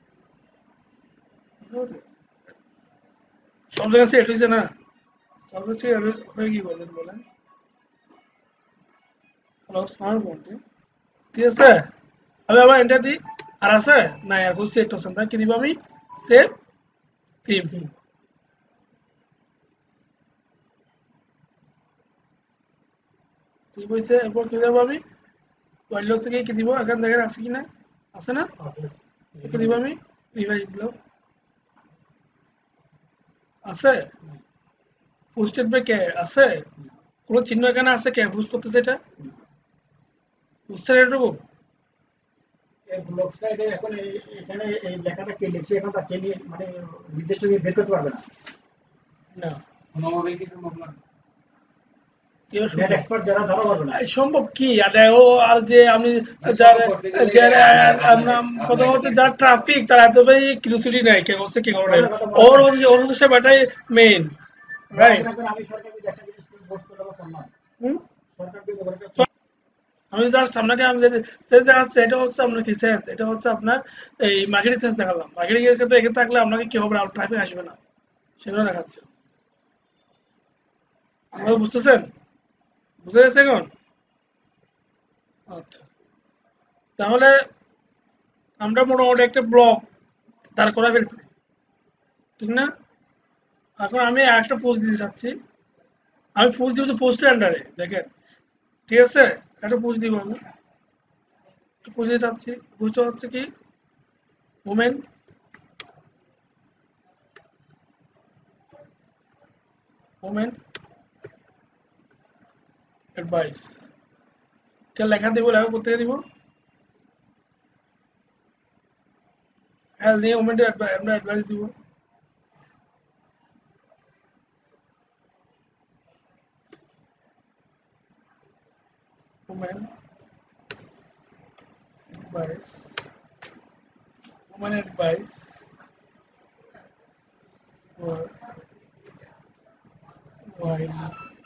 সব জায়গায় সিলেক্ট হয়েছে না সব জায়গায় হয়ে কি বলেন বলেন হ্যালো স্মার্ট বোনটি ঠিক আছে আমি আবার এন্টার দিই আর আছে না এখন সিলেক্ট হচ্ছে না কি দিব আমি সেভ থিম সি বইছে এরপর কি দেবো আমি ওয়াইল লসকে কি দিব এখান দেখেন আছে কিনা আছে না কি দিব আমি রিভাইজ দিলাম আছে ফুল স্টেটমেন্ট কে আছে কোন চিহ্ন এখানে আছে কে ফুল করতেছে এটা বুঝছেন এটুকু এই ব্লক সাইডে এখন এখানে এই লেখাটা কে লিখছে এখন তা কে নিয়ে মানে নির্দিষ্ট করে বের করতে পারবে না না কোনোভাবে কি সম্ভব না নেট এক্সপার্ট যারা ধরা পারবে না সম্ভব কি আর ও আর যে আমি যারা যারা আমরা কথা হচ্ছে যারা ট্রাফিক তারা এত ভাই কিউরিওসিটি নাই কে হচ্ছে কি করে ওর ওর হচ্ছে ব্যাটাই মেইন রাইট আমি সরকারকে দেখা জিনিস পোস্ট করব সম্মান হুম সরকারকে বলতে আমি জাস্ট আপনাকে আমি যদি সেন্স দেখাচ্ছি এটা হচ্ছে আপনার কি সেন্স এটা হচ্ছে আপনার এই মার্কেটিং সেন্স দেখালাম মার্কেটিং এর ক্ষেত্রে এখানে থাকলে আপনাকে কি হবে আর ট্রাফিক আসবে না সেগুলো দেখাচ্ছে আপনারা বুঝতেছেন বুঝে গেছে এখন আচ্ছা তাহলে আমরা মোটামুটি একটা ব্লক দাঁড় করা ফেলছি ঠিক না এখন আমি একটা পোস্ট দিতে চাচ্ছি আমি পোস্ট দিব তো পোস্টের আন্ডারে দেখেন ঠিক আছে একটা পোস্ট দিব আমি পোস্ট দিতে চাচ্ছি পোস্টটা হচ্ছে কি ওমেন ওমেন অ্যাডভাইস কে লেখা দিব লেখা করতে দিব হ্যাঁ নিয়ে ওমেন আমরা অ্যাডভাইস দিব women advice women advice for while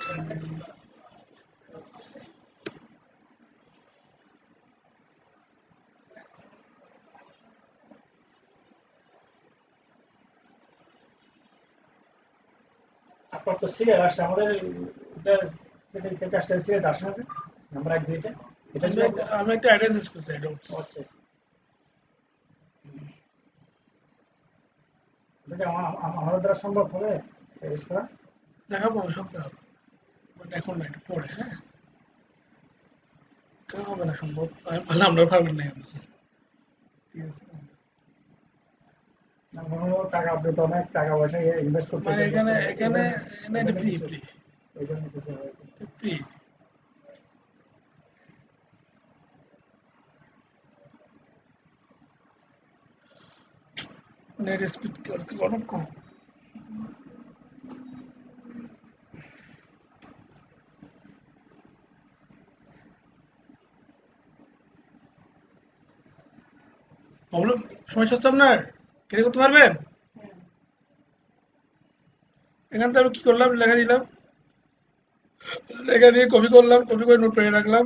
আপনার তো সিরিয়াল আসছে আমাদের এটা সেটা থেকে আসছে সিরিয়াল আসছে না নাম্বার এক দুইটা এটা যদি আমি একটা অ্যাড্রেস ইউজ করছি এটা আচ্ছা এটা আমাদের দ্বারা সম্ভব হবে এস করা দেখাবো সব দেখাবো বাট এখন না একটু পরে হ্যাঁ কেন হবে না সম্ভব আমি বললাম আমরা পারবেন না ঠিক আছে টাকা আপনি তো অনেক টাকা পয়সা ইনভেস্ট করতে মানে এখানে এখানে এটা ফ্রি ফ্রি এই জন্য কিছু ফ্রি নেট স্পিড আজকে অনেক কম প্রবলেম সমস্যা হচ্ছে আপনার কেটে করতে পারবেন এখান থেকে আমি কি করলাম লেখা দিলাম লেখা নিয়ে কপি করলাম কপি করে নোট পেয়ে রাখলাম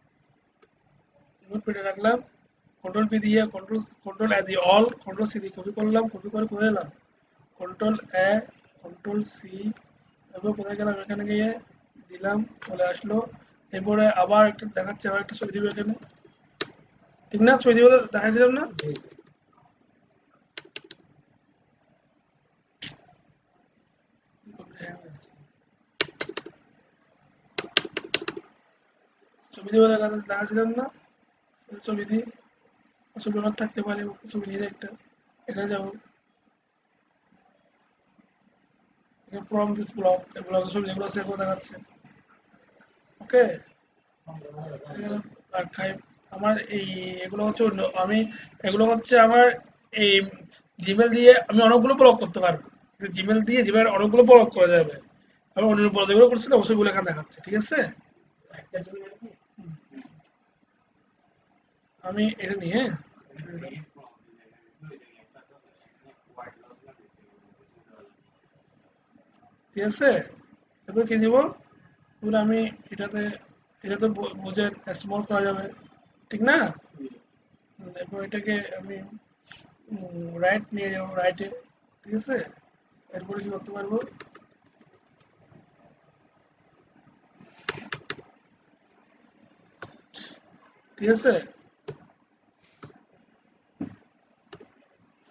নোট পেয়ে রাখলাম কন্ট্রোল পি দিয়ে কন্ট্রোল কন্ট্রোল এ দিয়ে অল কন্ট্রোল সি দিয়ে কপি করলাম কপি করে করে এলাম কন্ট্রোল এ কন্ট্রোল সি এরপর কোথায় গেলাম এখানে গিয়ে দিলাম চলে আসলো এরপরে আবার একটা দেখাচ্ছে আবার একটা ছবি দিব এখানে ঠিক না ছবি দিব দেখাচ্ছিলাম না ছবি দিব দেখাচ্ছিলাম না ছবি দিয়ে ছবি আমার থাকতে পারে ছবি নিয়ে একটা এখানে যাবো from this block এই ব্লক ছবি যেগুলো আছে এগুলো দেখাচ্ছে ওকে আর্কাইভ আমার এই এগুলো হচ্ছে আমি এগুলো হচ্ছে আমার এই জিমেল দিয়ে আমি অনেকগুলো ব্লক করতে পারবো জিমেল দিয়ে জিমেল অনেকগুলো ব্লক করা যাবে আমি অন্য ব্লক যেগুলো করছিলাম ওগুলো এখানে দেখাচ্ছে ঠিক আছে আমি এটা নিয়ে ঠিক আছে এরপর কি দিব এবার আমি এটাতে এটা তো বুঝে স্মল করা যাবে ঠিক না এরপর এটাকে আমি রাইট নিয়ে যাবো রাইটে ঠিক আছে এরপরে কি করতে পারবো ঠিক আছে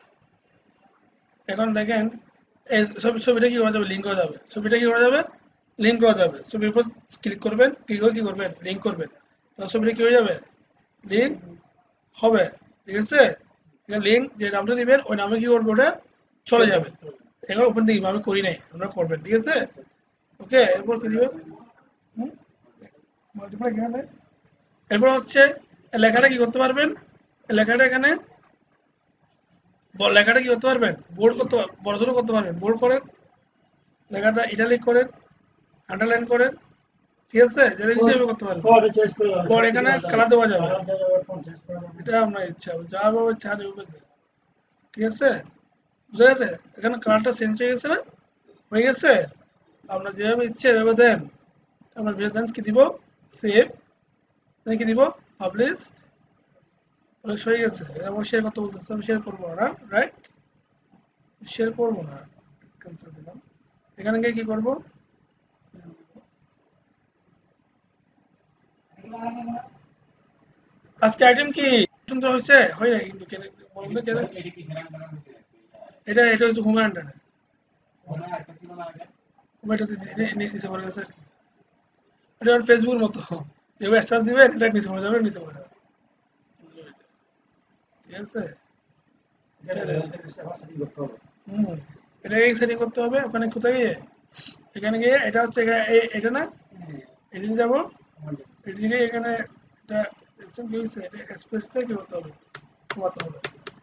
এখন দেখেন এই ছবিটা কি করা যাবে লিঙ্ক করা যাবে ছবিটা কি করা যাবে লিঙ্ক করা যাবে। ছবির উপর ক্লিক করবেন, ক্লিক করে কি করবেন, লিঙ্ক করবেন, তো ছবিটা কি হয়ে যাবে, লিঙ্ক হবে। ঠিক আছে, লিঙ্ক যে নামটা দিবেন ওই নামে কি করবে, ওটা চলে যাবে। এবার ওপেন দিই, আমি করি নাই, আপনারা করবেন। ঠিক আছে, ওকে। এরপর কি দিবেন, মাল্টিপ্লাই এখানে। এরপর হচ্ছে লেখাটা কি করতে পারবেন, লেখাটা এখানে লেখাটা কি করতে পারবেন, বোল্ড করতে, বড় করতে পারবেন। বোল্ড করেন, লেখাটা ইটালিক করেন, আন্ডারলাইন করেন। ঠিক আছে, যেটা হিসেবে করতে পারবেন। পর এখানে কালার দেওয়া যাবে, এটা আপনার ইচ্ছা, যা ভাবে চা দেবে। ঠিক আছে, বুঝা গেছে? এখানে কালারটা চেঞ্জ হয়ে গেছে না, হয়ে গেছে। আপনার যেভাবে ইচ্ছে এভাবে দেন। আমরা দেন কি দিব, সেভ, কি দিব, পাবলিশ। হয়ে গেছে। আমার শেয়ার করতে বলতেছে, আমি শেয়ার করবো না, রাইট? শেয়ার করবো না, ক্যান্সেল দিলাম। এখানে গিয়ে কি করবো, আজকে আইটেম কি সুন্দর হয়েছে, হয় না কিন্তু, কেন বলুন তো, কেন এটা এটা হচ্ছে হোমের আন্ডারে, নিচে পড়ে গেছে। এটা ফেসবুকের মতো, এবার স্ট্যাটাস দিবেন, এটা নিচে পড়ে যাবে, নিচে পড়ে যাবে। ঠিক আছে, হুম, এটা সেটিং করতে হবে। ওখানে কোথায় গিয়ে, এখানে গিয়ে এটা হচ্ছে এটা না, এদিকে যাবো, এদিকে এখানে এটা দেখছেন কি হয়েছে, এটা স্পেসটা কি করতে হবে, কমাতে হবে।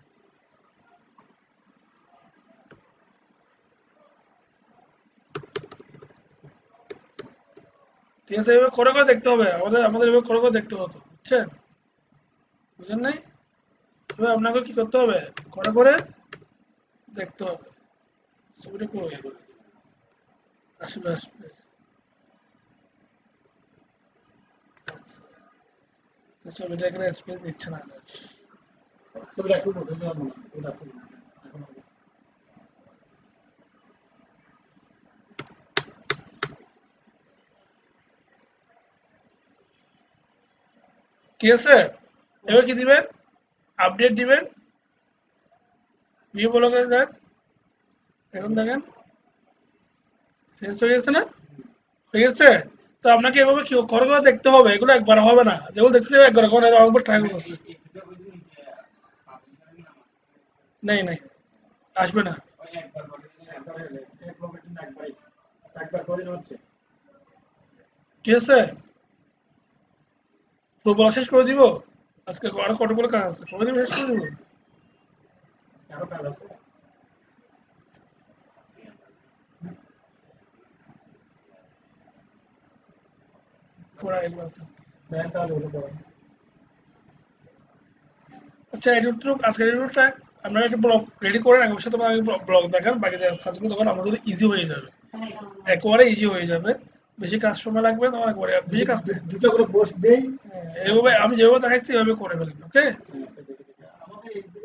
ঠিক আছে, এভাবে করে করে দেখতে হবে আমাদের, আমাদের এভাবে করে করে দেখতে হতো, বুঝছেন? বুঝেন নাই? এবার আপনাকে কি করতে হবে, করে করে দেখতে হবে। ছবিটা করে আসবে, আসবে। ছবিটা এখানে স্পেস নিচ্ছে না। ঠিক আছে, এবার কি দিবেন, আপডেট দিবেন, ভিউ ব্লগে যান। এখন দেখেন শেষ হয়ে গেছে না, হয়ে গেছে। তো আপনাকে এভাবে কি করে করে দেখতে হবে, এগুলো একবার হবে না, যেগুলো দেখতে একবার এখন একবার ট্রাই করছে, নেই নেই আসবে না। ঠিক আছে, পুরো বলা শেষ করে দিব। আজকে আরো কতগুলো কাজ আছে, কবে দিন শেষ করে দিব। আচ্ছা, এডিটর আজকের এডিটরটা আপনারা একটা ব্লগ রেডি করেন, আমার সাথে আমি ব্লগ দেখান, বাকি যে কাজগুলো তখন আমাদের ইজি হয়ে যাবে, একেবারে ইজি হয়ে যাবে। বেশি কাজ সময় লাগবে, তখন একবারে বেশি কাজ দুটো করে পোস্ট দেই, এভাবে আমি যেভাবে দেখাচ্ছি এভাবে করে ফেলেন। ওকে,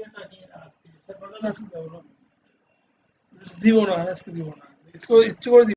দিব না আজকে, দিব না, ইচ্ছে করে